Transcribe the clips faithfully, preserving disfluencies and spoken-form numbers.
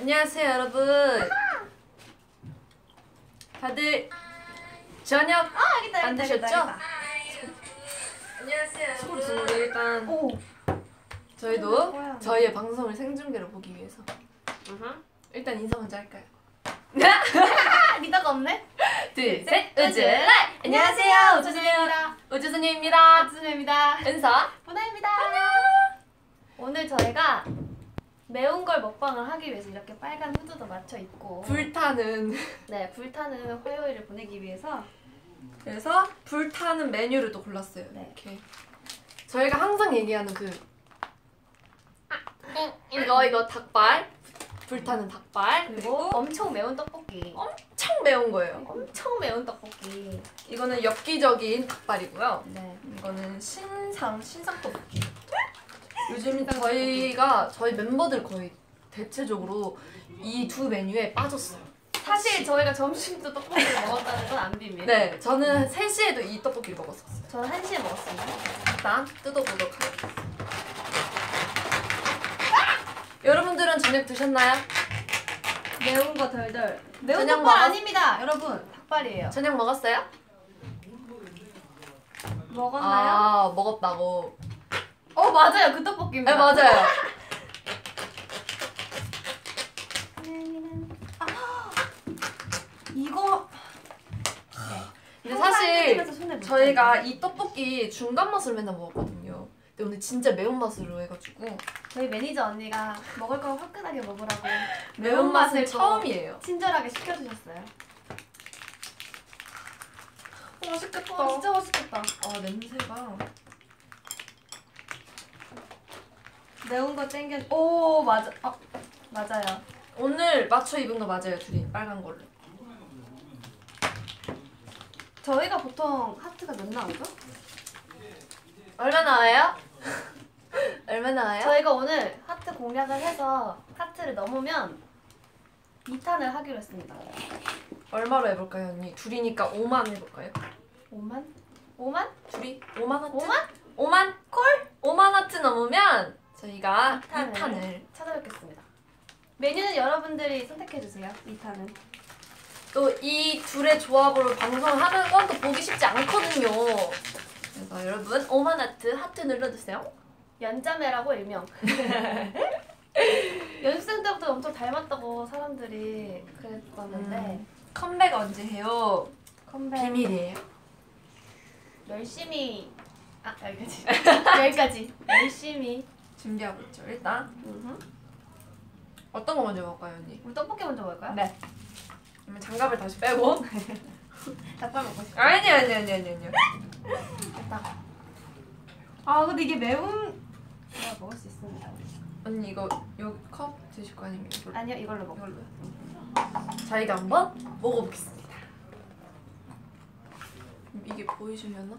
안녕하세요 여러분. 다들 저녁 아, 여기다, 안 여기다, 드셨죠? 여기다. 안녕하세요 여러분. 소리 일단 오. 저희도 뭐야. 저희의 방송을 생중계로 보기 위해서 으흠. 일단 인사 먼저 할까요? 리더가 없네? 둘, 셋, 우즈라이! 안녕하세요, 우주소녀입니다. 우주소녀입니다. 우주소녀입니다. 은서 보나입니다. 오늘 저희가 매운 걸 먹방을 하기 위해서 이렇게 빨간 후드도 맞춰 입고 불타는 네, 불타는 화요일을 보내기 위해서 그래서 불타는 메뉴를 또 골랐어요. 네. 이렇게 저희가 항상 얘기하는 그 이거 이거 닭발, 불타는 닭발, 그리고 그리고 엄청 매운 떡볶이 엄청 매운 거예요. 엄청 매운 떡볶이 이거는 엽기적인 닭발이고요. 네. 이거는 신상 신상 떡볶이. 요즘 저희가 저희 멤버들 거의 대체적으로 이 두 메뉴에 빠졌어요. 사실 저희가 점심도 떡볶이를 먹었다는 건 안 비밀. 네, 저는 세 시에도 이 떡볶이를 먹었었어요. 저는 한 시에 먹었습니다. 일단 뜯어보도록 하겠습니다. 여러분들은 저녁 드셨나요? 매운 거 덜덜. 매운 저녁 닭발 먹었- 아닙니다, 여러분. 닭발이에요. 저녁 먹었어요? 먹었나요? 아, 먹었다고. 어, 맞아요. 그 떡볶이입니다. 네, 맞아요. 아, 이거 근데 사실 손에 저희가 이 떡볶이 중간 맛을 맨날 먹었거든요. 근데 오늘 진짜 매운맛으로 해가지고 저희 매니저 언니가 먹을 거 화끈하게 먹으라고 매운맛은 또 처음이에요. 친절하게 시켜주셨어요. 어, 맛있겠다. 어, 진짜 맛있겠다. 아, 냄새가. 매운 거 땡겨. 오, 맞아. 어, 맞아요. 오늘 맞춰 입은 거 맞아요, 둘이. 빨간 걸로. 저희가 보통 하트가 몇 나오죠? 얼마 나와요? 얼마 나와요? 저희가 오늘 하트 공략을 해서 하트를 넘으면 이 탄을 하기로 했습니다. 얼마로 해볼까요, 언니? 둘이니까 오만 해볼까요? 오만? 오만? 둘이 오만 하트? 오만? 오만? 콜? 오만 하트 넘으면 저희가 이 탄을. 탄을 찾아뵙겠습니다. 메뉴는 여러분들이 선택해주세요. 이 탄은. 또 이 둘의 조합으로 방송하는 건 또 보기 쉽지 않거든요. 그래서 여러분 오만 하트 하트 눌러주세요. 연자매라고 일명. 연습생 때부터 엄청 닮았다고 사람들이 그랬었는데 음, 컴백 언제 해요? 컴백 비밀이에요. 열심히 아 여기까지 여기까지 열심히 준비하고 있죠. 일단 음흠. 어떤 거 먼저 먹을까요, 언니? 우리 떡볶이 먼저 먹을까요? 네. 그러면 장갑을 다시 빼고. 닭발 먹고 싶어. 아니 아니 아니 아니 아니요. 됐다. 아 근데 이게 매운 내가 먹을 수 있습니다. 언니 이거 여기 컵 드실 거 아니면 이걸로? 아니요 이걸로 먹어. 이걸로요. 저희가 한번 먹어보겠습니다. 이게 보이시려나?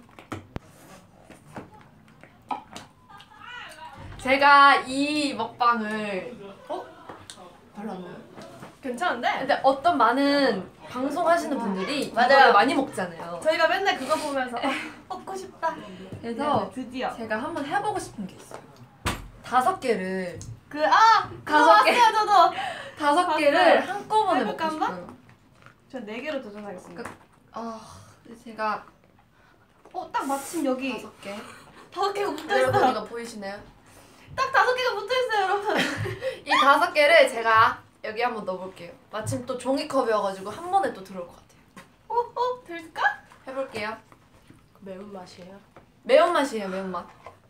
제가 이 먹방을 어? 별로 안 나요? 괜찮은데? 근데 어떤 많은 방송하시는 분들이 맞아요. 이걸 많이 먹잖아요. 저희가 맨날 그거 보면서 아, 먹고 싶다. 그래서 네, 드디어 제가 한번 해보고 싶은 게 있어요. 다섯 개를 그아 그거 다섯 개. 봤어요 저도. 다섯 봤어요. 개를 한꺼번에 해볼까, 먹고 한번? 싶어요. 전 네 개로 도전하겠습니다. 아, 근데 제가 어 딱 마침 여기 다섯 개. 다섯 개가 붙어 여러분 있어요. 이거 보이시나요? 딱 다섯 개가 붙어 있어요, 여러분. 이 다섯 개를 제가 여기 한번 넣어볼게요. 마침 또 종이컵이어가지고 한 번에 또 들어올 것 같아요. 어, 어, 될까? 해볼게요. 매운 맛이에요. 매운맛이에요, 매운맛.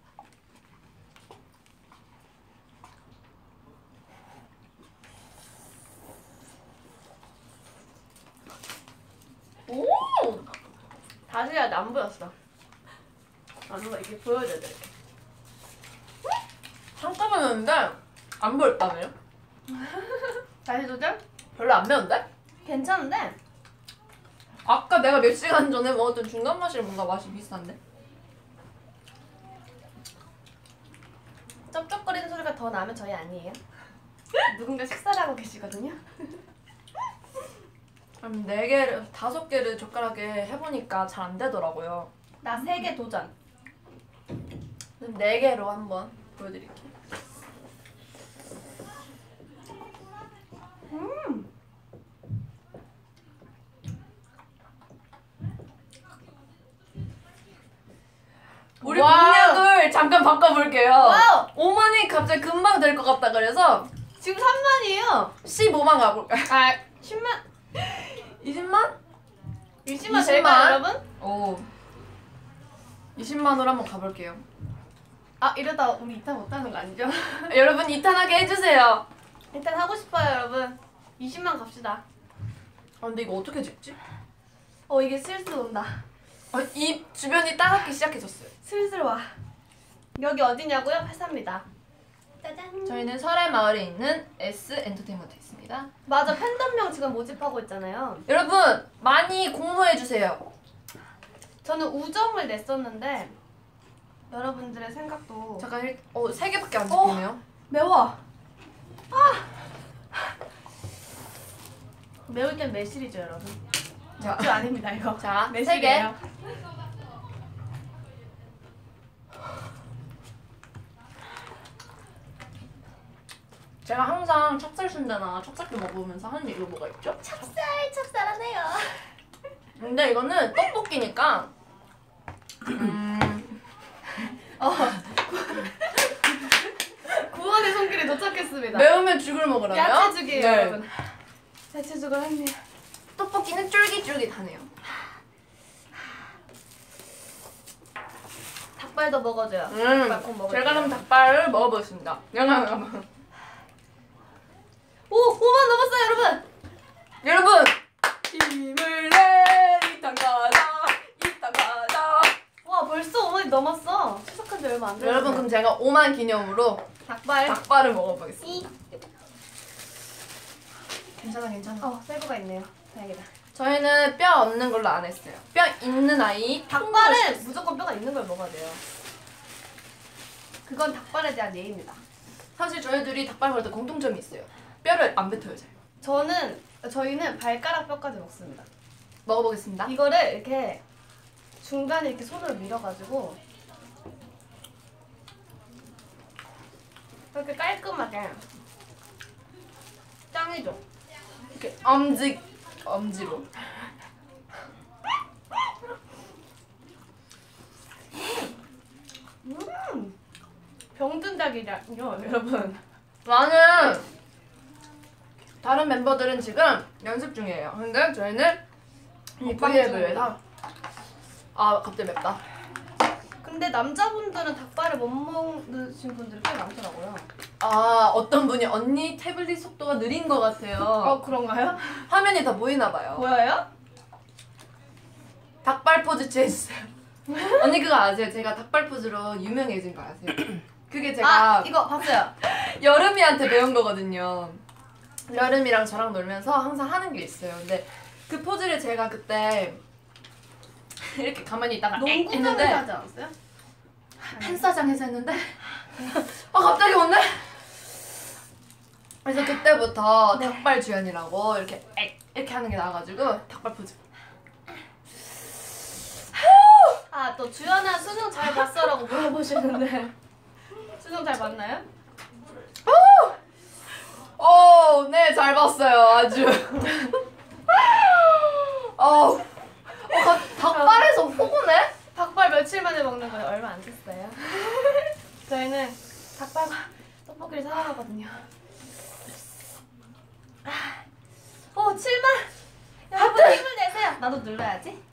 오! 다시 해야 돼, 안 보였어. 안 보여, 이렇게 보여줘야 돼. 이렇게. 한꺼번에 넣는데 안 보였다며요? 다시 도전? 별로 안 매운데? 괜찮은데? 아까 내가 몇 시간 전에 먹었던 중간 맛이랑 뭔가 맛이 비슷한데? 쩝쩝거리는 소리가 더 나면 저희 아니에요? 누군가 식사를 하고 계시거든요? 그럼 네 개를, 다섯 개를 젓가락에 해보니까 잘 안 되더라고요. 나 세 개 도전. 그럼 네 개로 한번 보여드릴게요. 잠깐 바꿔볼게요. 와우! 오만이 갑자기 금방 될 것 같다 그래서 지금 삼만이에요. 십오만 가볼까요? 아 십만. 이십만? 이십만 이십만? 될까요 여러분? 오. 이십만으로 한번 가볼게요. 아 이러다 우리 이탄 못하는 거 아니죠? 여러분 이탄하게 해주세요. 일단 하고 싶어요 여러분. 이십만 갑시다. 아 근데 이거 어떻게 찍지? 어 이게 슬슬 온다. 아, 이 주변이 따갑기 시작해졌어요. 슬슬 와. 여기 어디냐고요? 회사입니다. 짜잔. 저희는 설의 마을에 있는 S 엔터테인먼트 있습니다. 맞아 팬덤명 지금 모집하고 있잖아요. 여러분 많이 공모해주세요. 저는 우정을 냈었는데 여러분들의 생각도 잠깐 일, 어, 세 개밖에 안 어. 찍히네요. 매워. 아 매울 땐 매실이죠 여러분. 자, 맥주 아닙니다 이거. 자, 세 개. 매실이에요. 제가 항상 찹쌀 순대나 찹쌀도 먹으면서 하는 얘기가 뭐가 있죠? 찹쌀 찹쌀하네요. 근데 이거는 떡볶이니까 음, 어. 구원의 손길에 도착했습니다. 매우면 죽을 먹으라며? 야채죽이에요 네. 여러분. 야채죽을 했네요. 떡볶이는 쫄깃쫄깃하네요. 닭발도 먹어줘요. 음, 닭발 꼭 먹을게요. 제가 그럼 닭발을 먹어보겠습니다. 잠깐만. 오! 오만 넘었어요 여러분! 여러분! 힘을 내 이탄 가자 이탄 가자. 와 벌써 오만이 넘었어. 추석한 지 얼마 안 됐어요. 여러분 그럼 제가 오만 기념으로 닭발. 닭발을 먹어보겠습니다. 이. 괜찮아 괜찮아. 어 셀프가 있네요. 다행이다. 저희는 뼈 없는 걸로 안 했어요. 뼈 있는 아이 닭발은 무조건 뼈가 있는 걸 먹어야 돼요. 그건 닭발에 대한 예입니다. 사실 저희 둘이 닭발 먹을 때 공통점이 있어요. 뼈를 안 뱉어요 잘. 저는 저희는 발가락 뼈까지 먹습니다. 먹어보겠습니다. 이거를 이렇게 중간에 이렇게 손으로 밀어가지고 이렇게 깔끔하게 짱이죠. 이렇게 엄지 엄지로. 음 병든 닭이라뇨 여러분. 나는 다른 멤버들은 지금 연습 중이에요. 근데 저희는 이 먹방 브이앱을 중이에요. 위해서 아 갑자기 맵다. 근데 남자분들은 닭발을 못 먹으신 분들이 꽤 많더라고요. 아 어떤 분이 언니 태블릿 속도가 느린 것 같아요. 어 그런가요? 화면이 다 보이나 봐요. 보여요? 닭발 포즈 취해주세요. 언니 그거 아세요? 제가 닭발 포즈로 유명해진 거 아세요? 그게 제가 아 이거 봤어요. 여름이한테 배운 거거든요. 여름이랑 저랑 놀면서 항상 하는 게 있어요. 근데 그 포즈를 제가 그때 이렇게 가만히 있다가 엥 농구장에서 했는데 하지 않았어요? 팬싸장에서 했는데 아 갑자기 오네? 그래서 그때부터 네. 닭발 주연이라고 이렇게 엥 이렇게 하는 게 나와가지고 닭발 포즈. 아 또 주연아 수능 잘 봤어라고 물어보시는데 수능 잘 봤나요? 오, 네, 잘 봤어요. 아주. 어, 어, 가- 닭발에서 호구네? 닭발 며칠 만에 먹는 거예요. 얼마 안 됐어요. 저희는 닭발과 떡볶이를 사랑하거든요. 오 칠만! 여러분 힘을 내세요. 나도 눌러야지.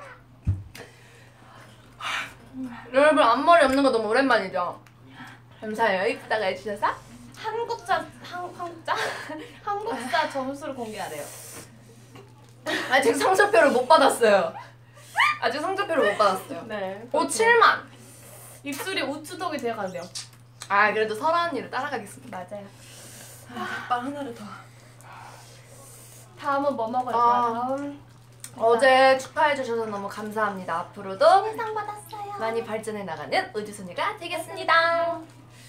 여러분, 앞머리 없는 거 너무 오랜만이죠? 감사해요. 이쁘다가 해주셔서. 한국자 한, 한국자 한국사 점수를 공개하래요. 아직 성적표를 못 받았어요. 아직 성적표를 못 받았어요. 네. 오, 칠만. 입술이 우추독이 되어간대요. 아, 그래도 설아 언니를 따라가겠습니다. 맞아요. 닭발 하나를 더. 다음은 뭐 먹을까요? 아. 다음 어제 축하해주셔서 너무 감사합니다. 앞으로도 상 받았어요. 많이 발전해 나가는 우주소녀가 되겠습니다.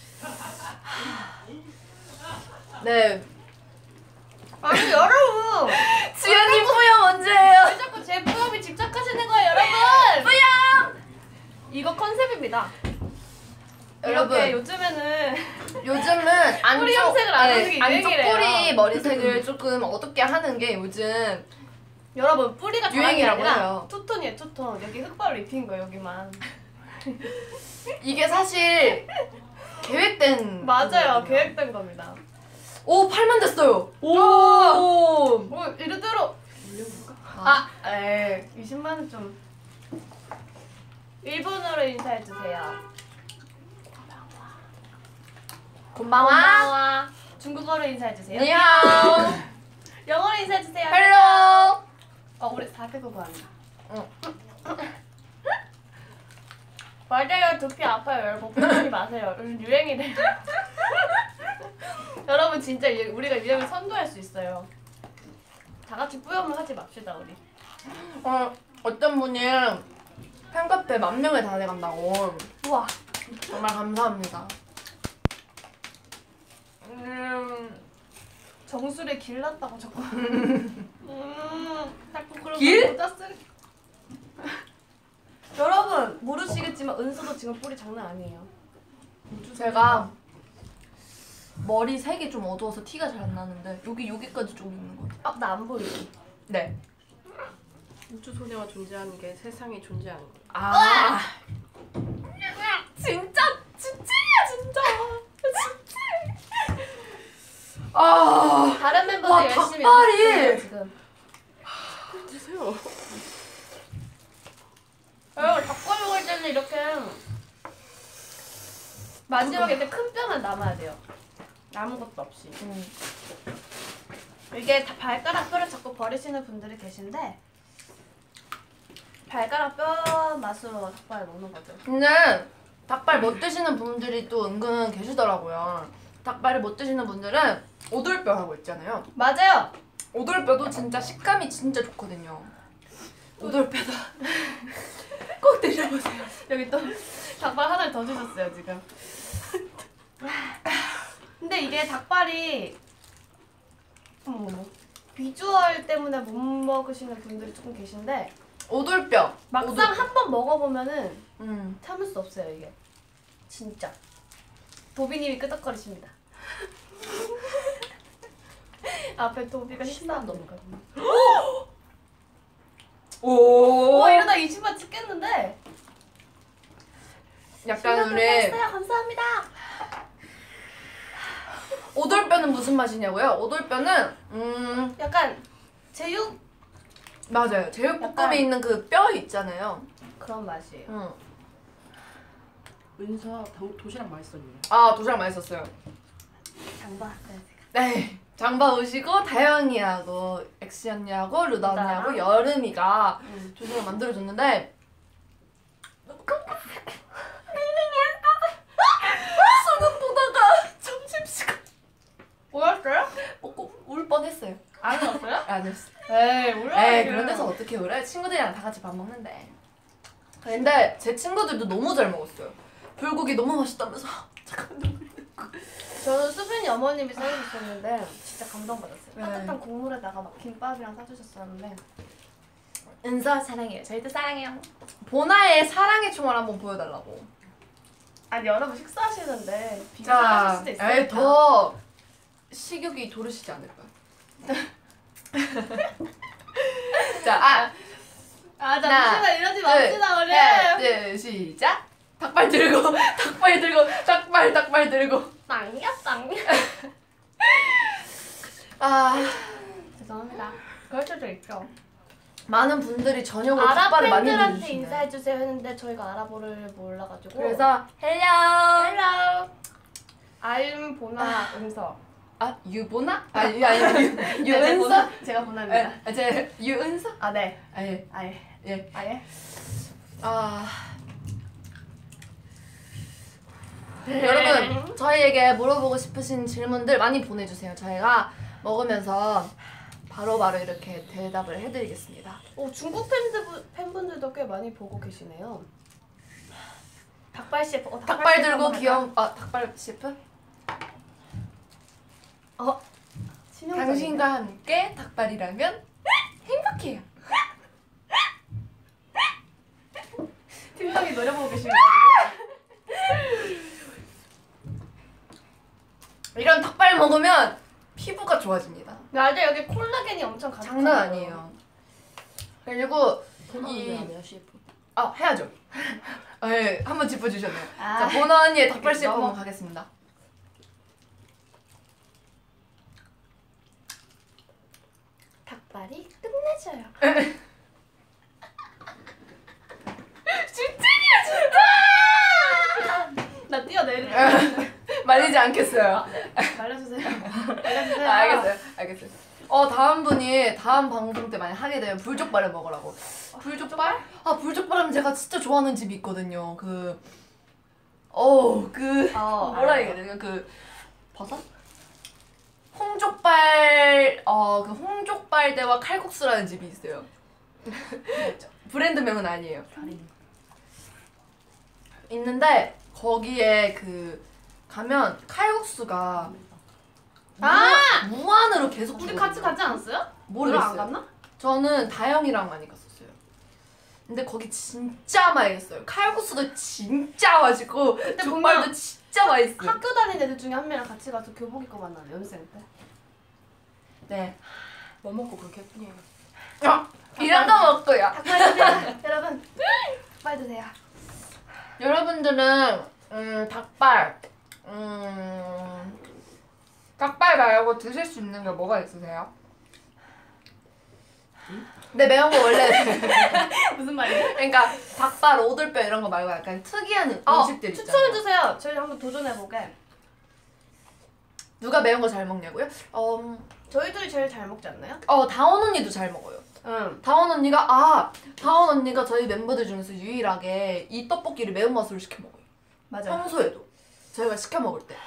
네. 아니 여러분 지연이 뿌염 언제예요? 왜 자꾸 제 뿌염이 집착하시는 거예요 여러분? 뿌염! 이거 컨셉입니다. 여러분 이렇게 요즘에는 요즘은 안쪽 뿌리 염색을 안 하는 게 안쪽 유행이래요. 뿌리 머리색을 조금 어둡게 하는 게 요즘 여러분 뿌리가 자랑이 유행이라고 아니라 해요. 투톤이에요 투톤. 여기 흑발로 입힌 거예요 여기만. 이게 사실 계획된 맞아요. 거거든요. 계획된 겁니다. 오 팔만 됐어요. 오! 오. 뭐 이르도록 올려볼까? 아, 에이 이십만 원 좀. 일본어로 인사해 주세요. 곤방와. 고마워. 중국어로 인사해 주세요. 니하오. 영어로 인사해 주세요. 헬로. 어, 우리 사백오구 한다. 응. 맞아요. 두피 아파요. 여러분 보지 마세요. 요즘 유행이래요. 여러분 진짜 유- 우리가 유행을 선도할 수 있어요. 다 같이 뿌염을 하지 맙시다 우리. 어 어떤 분이 팬카페 만 명을 다 돼간다고. 우와. 정말 감사합니다. 음, 정수리에 길 났다고 자꾸. 음, 자꾸 그런 길? 모자 쓰. 여러분 모르시겠지만 은수도 지금 뿌리 장난 아니에요. 제가 머리 색이 좀 어두워서 티가 잘 안 나는데 여기 여기까지 좀 있는 것 같아요. 아, 나 안 보이지? 네. 우주소녀가 존재하는 게 세상이 존재하는 거예요. 아. 진짜 진짜야 진짜. 진짜. 아. 다른 멤버들 와, 열심히 닭발이! 연습해요, 지금. 드세요. 여러분 닭발 먹을 때는 이렇게 마지막에 이렇게 큰 뼈만 남아야 돼요. 아무것도 없이. 음. 이게 다 발가락 뼈를 자꾸 버리시는 분들이 계신데 발가락 뼈 맛으로 닭발을 먹는 거죠. 근데 닭발 못 드시는 분들이 또 은근 계시더라고요. 닭발을 못 드시는 분들은 오돌뼈라고 있잖아요. 맞아요. 오돌뼈도 진짜 식감이 진짜 좋거든요. 오돌뼈다. 꼭 드셔보세요. 여기 또 닭발 하나를 더 주셨어요 지금. 근데 이게 닭발이 어머머 비주얼 때문에 못 먹으시는 분들이 조금 계신데 오돌뼈. 막상 오돌뼈. 한 번 먹어보면은 음. 참을 수 없어요 이게. 진짜. 도비님이 끄덕거리십니다. 앞에 도비가 식사한 넘거든요. 오. 와 이러다 이십만 찍겠는데. 약간 우리 했어요. 감사합니다. 오돌뼈는 무슨 맛이냐고요? 오돌뼈는 음 약간 제육 맞아요. 제육볶음에 약간- 있는 그 뼈 있잖아요. 그런 맛이에요. 응. 은서 도- 도시락 맛있었네요. 아 도시락 맛있었어요. 장봤어요 제가. 네. 장바 오시고 다영이하고 엑시 언니하고 루다 언니하고 루다랑? 여름이가 응. 도시락 만들어줬는데 수능 보다가 점심시간 뭐였어요? 먹고 울 뻔했어요. 안 울었어요? 안 했어. 에이 울어요. 에이 그런 데서 어떻게 울어요? 친구들이랑 다 같이 밥 먹는데. 근데 제 친구들도 너무 잘 먹었어요. 불고기 너무 맛있다면서. 잠깐만. 저는 수빈이 어머님이 사주셨었는데 진짜 감동받았어요. 네. 따뜻한 국물에다가 막 김밥이랑 사주셨었는데 은서 사랑해요. 저희도 사랑해요. 보나의 사랑의 총알 한번 보여달라고. 아니 여러분 식사하시는데 비교하실 수도 있어요. 에이, 더 식욕이 도르시지 않을까요? 자, 아, 아 하나, 잠시만 이러지 맙시다 우리. 하나, 둘, 시작. 닭발 들고, 닭발 들고, 닭발, 닭발 들고. 땅이야 땅. 아, 죄송합니다. 그럴 수도 있죠. 많은 분들이 저녁으로 아랍 닭발을 많이 팬들한테 드시네요. 인사해주세요 했는데 저희가 아랍어를 몰라가지고 그래서 헬로. 헬로 I'm 보나 은서. 아, 유보나? 아, 유 아니 유, 네, 유은서? 보나- 제가 보나입니다. 아, 제 유은서? 아 네. 아 예, 아예. 예. 아예. 아. 네. 여러분 저희에게 물어보고 싶으신 질문들 많이 보내주세요. 저희가 먹으면서 바로바로 이렇게 대답을 해드리겠습니다. 오 중국 팬들 팬분들도 꽤 많이 보고 계시네요. 닭발 셰프. 어, 닭발 셰프 들고 한번 귀여운 아 닭발 셰프? 할까? 어. 치명적이네. 당신과 함께 닭발이라면 행복해요. 팀장이 노래 보고 계시네요. 이런 닭발 먹으면 피부가 좋아집니다. 맞아 여기 콜라겐이 엄청 가득. 장난 아니에요. 그리고 이 셰프. 아 해야죠. 아, 예, 한번 짚어주셨네요. 아. 자, 보나 언니의 닭발 셰프 넘어. 한번 가겠습니다. 닭발이 끝내줘요. 나 뛰어내릴래. 말리지 않겠어요. 말려주세요. 말려주세요. 아, 알겠어요. 알겠어요. 어, 다음 분이 다음 방송 때 만약 하게 되면 불족발을 먹으라고. 불족발? 아, 불족발은 제가 진짜 좋아하는 집이 있거든요. 그, 어우, 그, 어, 뭐라 알아요. 해야 되나? 그, 버섯? 홍족발, 어, 그 홍족발대와 칼국수라는 집이 있어요. 브랜드명은 아니에요. 있는데, 거기에 그, 가면 칼국수가 아! 무한, 무한으로 계속 우리 주거든요. 같이 가지 않았어요? 모르겠어요. 너랑 안 갔나? 저는 다영이랑 많이 갔었어요. 근데 거기 진짜 맛있어요. 칼국수도 진짜 맛있고 족발도 보면 진짜 맛있어요. 학교 다니는 애들 중에 한 명이랑 같이 가서 교복 입고 만나요. 연습생 때. 네. 뭐 먹고 그렇게 예쁘냐. 야, 이런 거 먹고요. 닭발 드세요. 여러분. 닭발 드세요. 여러분들은 음 닭발 음 닭발 말고 드실 수 있는 게 뭐가 있으세요? 근데 매운 거 원래 무슨 말이지? 그러니까 닭발, 오돌뼈 이런 거 말고 약간 특이한 어, 음식들 있잖아요. 추천해주세요. 저희 한번 도전해보게. 누가 매운 거 잘 먹냐고요? 어, 저희 둘이 제일 잘 먹지 않나요? 어 다원 언니도 잘 먹어요. 응. 다원 언니가 아 다원 언니가 저희 멤버들 중에서 유일하게 이 떡볶이를 매운맛으로 시켜 먹어요. 맞아. 평소에도 저희가 시켜 먹을 때.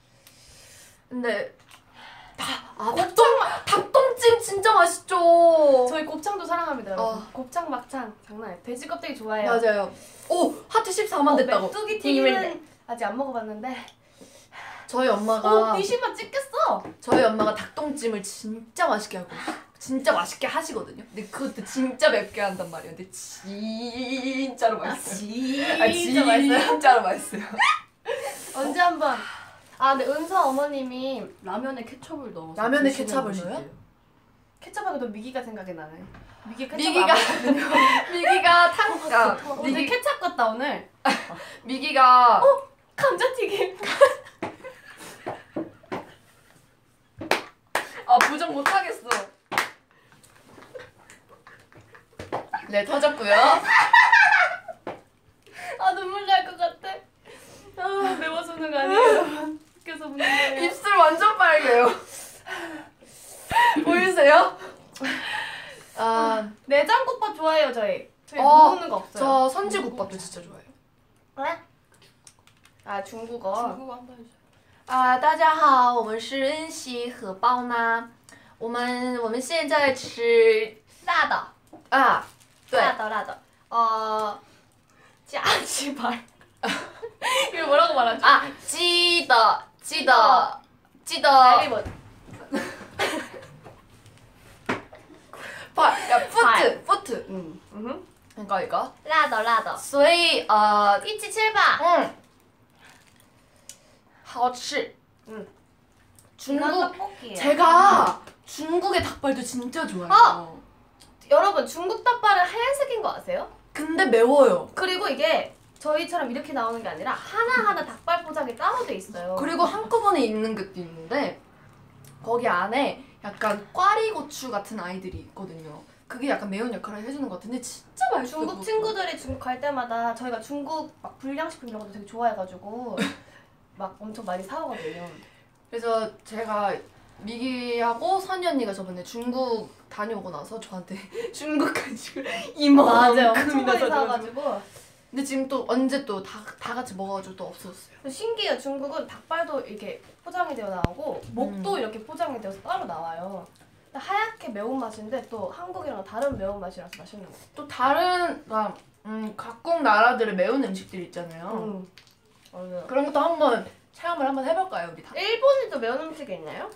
근데 다아 닭똥 닭똥찜 진짜 맛있죠. 저희 곱창도 사랑합니다, 여러분. 어. 곱창, 막창 장난 아니에요. 돼지 껍데기 좋아해요. 맞아요. 오 하트 십사만 됐다고. 메뚜기 튀김인데. 튀김은 아직 안 먹어봤는데. 저희 오, 엄마가 귀신맛 찍겠어. 저희 엄마가 닭똥찜을 진짜 맛있게 하고 진짜 맛있게 하시거든요. 근데 그것도 진짜 맵게 한단 말이에요. 근데 진짜로 맛있어요. 진짜 아, 맛있어요. 진짜로 맛있어요. 언제 한번. 아, 근데 은서 어머님이 라면에 케첩을 넣어서 라면에 드시는 케첩을 분이 넣어요? 있대요. 케첩하고 또 미기가 생각이 나네. 미기 케첩 미기가 미기가 탕가 오늘 미기 케첩 같다 오늘. 미기가 감자튀김. 아 부정 못 하겠어. 네 터졌고요. 아 눈물 날 것 같아. 아 매워서 우는 거 아니에요. 웃겨서 우는 거예요. 입술 완전 빨개요. 보이세요? 아, 내장국밥 좋아해요 저희. 저희 어, 못 먹는 거 없어요. 저 선지국밥도 진짜 좋아해요. 그래? 아 중국어. 중국어 한번 해주세요. 啊，大家好，我们是恩熙和包呢。我们我们现在吃辣的。 啊，对， 辣的辣的. 어 짜지발. 이거 뭐라고 말하죠? 啊，记得记得记得， 알리봇. 不，呀，foot foot， 음. 음. 이거 이거。 辣的辣的. 所以呃， 一起吃吧. 嗯，好吃。 음. 중국 이건 떡볶이예요. 제가 중국의 닭발도 진짜 좋아해요. 어! 여러분 중국 닭발은 하얀색인 거 아세요? 근데 매워요. 그리고 이게 저희처럼 이렇게 나오는 게 아니라 하나하나 닭발 포장이 따로 돼 있어요. 그리고 한꺼번에 있는 것도 있는데 거기 안에 약간 꽈리고추 같은 아이들이 있거든요. 그게 약간 매운 역할을 해주는 것 같은데 진짜 맛있어요. 중국 친구들이 중국 갈 때마다 저희가 중국 막 불량식품 이런 것도 되게 좋아해가지고 막 엄청 많이 사오거든요. 그래서 제가 미기하고 선희 언니가 저번에 중국 다녀오고 나서 저한테 중국 간식을 맞아요. 엄청 이만큼이나 많이 사줘가지고. 사와가지고 근데 지금 또 언제 또 다 다 같이 먹어가지고 또 없어졌어요. 신기해요. 중국은 닭발도 이렇게 포장이 되어 나오고 목도 음. 이렇게 포장이 되어서 따로 나와요. 근데 하얗게 매운맛인데 또 한국이랑 다른 매운맛이라서 맛있는 거 같아요. 또 다른 그러니까 음, 각국 나라들의 매운 음식들 있잖아요. 음. 맞아요. 그런 것도 한번 체험을 한번 해볼까요, 우리 다? 일본에도 매운 음식이 있나요?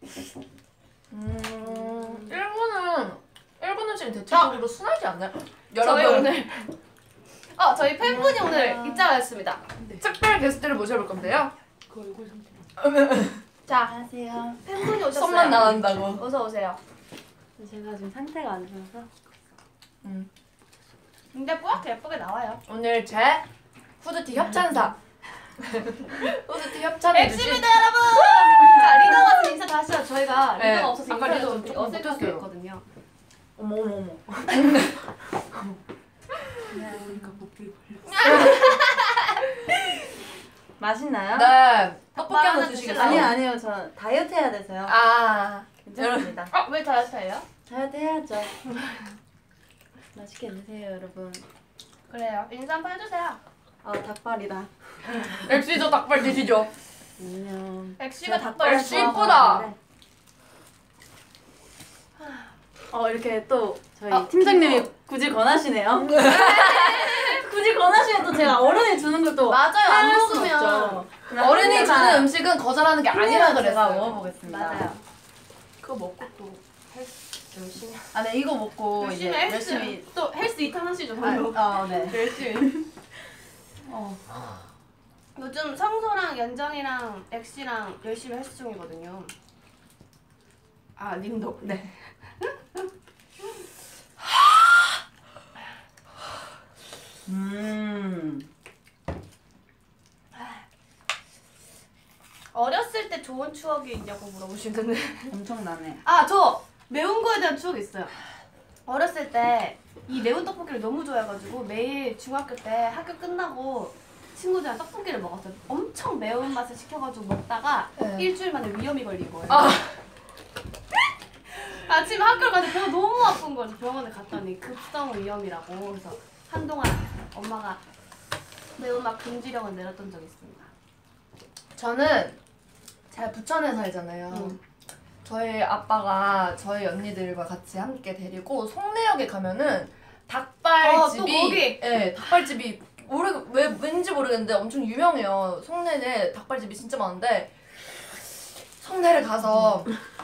음, 일본은 일본 음식은 대체적으로 순하지 않나요? 저희 여러분 오늘 어 저희 팬분이 오늘 입장하였습니다. 특별 게스트를 모셔볼 건데요. 그 얼굴 상태. 자 안녕하세요. 팬분이 오셨어요. 손만 나간다고. 어서 오세요. 제가 지금 상태가 안 좋아서 음. 근데 뿌옇게 예쁘게 나와요. 오늘 제 후드티 협찬사. 후드티 협찬해 주신. 엑스입니다 여러분. 자 리더 와서 인사 다시 하죠. 저희가 네. 리더가 없어서 아까 인사를 리더 좀 조금 어색하게 못했어요. 했거든요. 어머 어머 어머. 맛있나요? 네. 떡볶이 하나 하나 주실래요? 주시겠어요? 아니요 아니요 저 다이어트 해야 돼서요. 아. 괜찮습니다. 아, 왜 다이어트예요? 다이어트 해야죠. 맛있게 드세요 여러분. 그래요. 인사 한번 해주세요. 아 닭발이다. 엑시 저 닭발 드시죠? 안녕. 엑시가 저 닭발 엑시 좋아하고 이쁘다. 하는데. 어 이렇게 또 저희 아, 팀장님이 굳이 권하시네요. 굳이 권하시면 또 제가 어른이 주는 것도 맞아요. 안 할 수 먹으면. 없죠. 그냥 어른이 한 주는 개만 음식은 거절하는 게 아니라 제가 그랬어요. 먹어보겠습니다. 맞아요. 그거 먹고 또 헬스 열심히 아, 네 이거 먹고 열심히 이제 헬스. 열심히 또 헬스 이 탄 하시죠 아, 바로. 어, 네. 열심히. 어. 요즘 성소랑 연정이랑 엑시랑 열심히 헬스 중이거든요. 아 님도. 네. 음. 어렸을 때 좋은 추억이 있냐고 물어보시는데 엄청나네. 아 저 매운 거에 대한 추억이 있어요. 어렸을 때 이 매운 떡볶이를 너무 좋아해가지고 매일 중학교 때 학교 끝나고 친구들이랑 떡볶이를 먹었어요. 엄청 매운맛을 시켜가지고 먹다가 네. 일주일 만에 위염이 걸린 거예요. 아. 아침에 학교를 가는데 배가 너무 아픈 거예요. 병원에 갔더니 급성 위염이라고. 그래서 한동안 엄마가 매운맛 금지령을 내렸던 적이 있습니다. 저는 제가 부천에 살잖아요. 음. 저희 아빠가 저희 언니들과 같이 함께 데리고 송내역에 가면은 닭발집이 어, 또 거기! 네, 닭발집이 모르 왜 왠지 모르겠는데 엄청 유명해요. 송내에 닭발집이 진짜 많은데 송내를 가서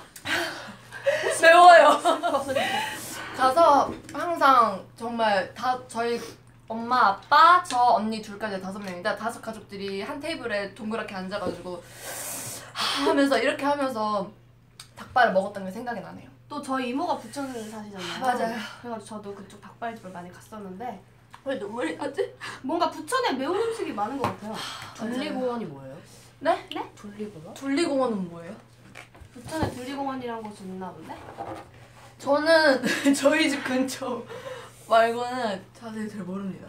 매워요. 가서 항상 정말 다 저희 엄마, 아빠, 저 언니 둘까지 다섯 명인데 다섯 가족들이 한 테이블에 동그랗게 앉아가지고 하- 하면서 이렇게 하면서 닭발을 먹었던 게 생각이 나네요. 또 저희 이모가 부천 사시잖아요. 맞아요. 그래가지고 저도 그쪽 닭발집을 많이 갔었는데 왜 눈물이 나지? 뭔가 부천에 매운 음식이 많은 것 같아요. 둘리공원이 뭐예요? 네? 네? 둘리공원? 둘리공원은 뭐예요? 부천에 둘리공원이란 곳이 있나 본데? 저는 저희 집 근처 말고는 자세히 잘 모릅니다.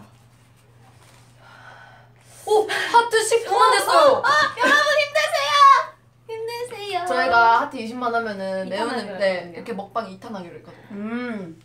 오! 하트 십구만 됐어요! 여러분 힘내세요! 힘내세요. 저희가 하트 이십만 하면은 이탄 매운 하기로 음, 네, 했거든요. 이렇게 먹방 이 탄 하기로 했거든요. 음.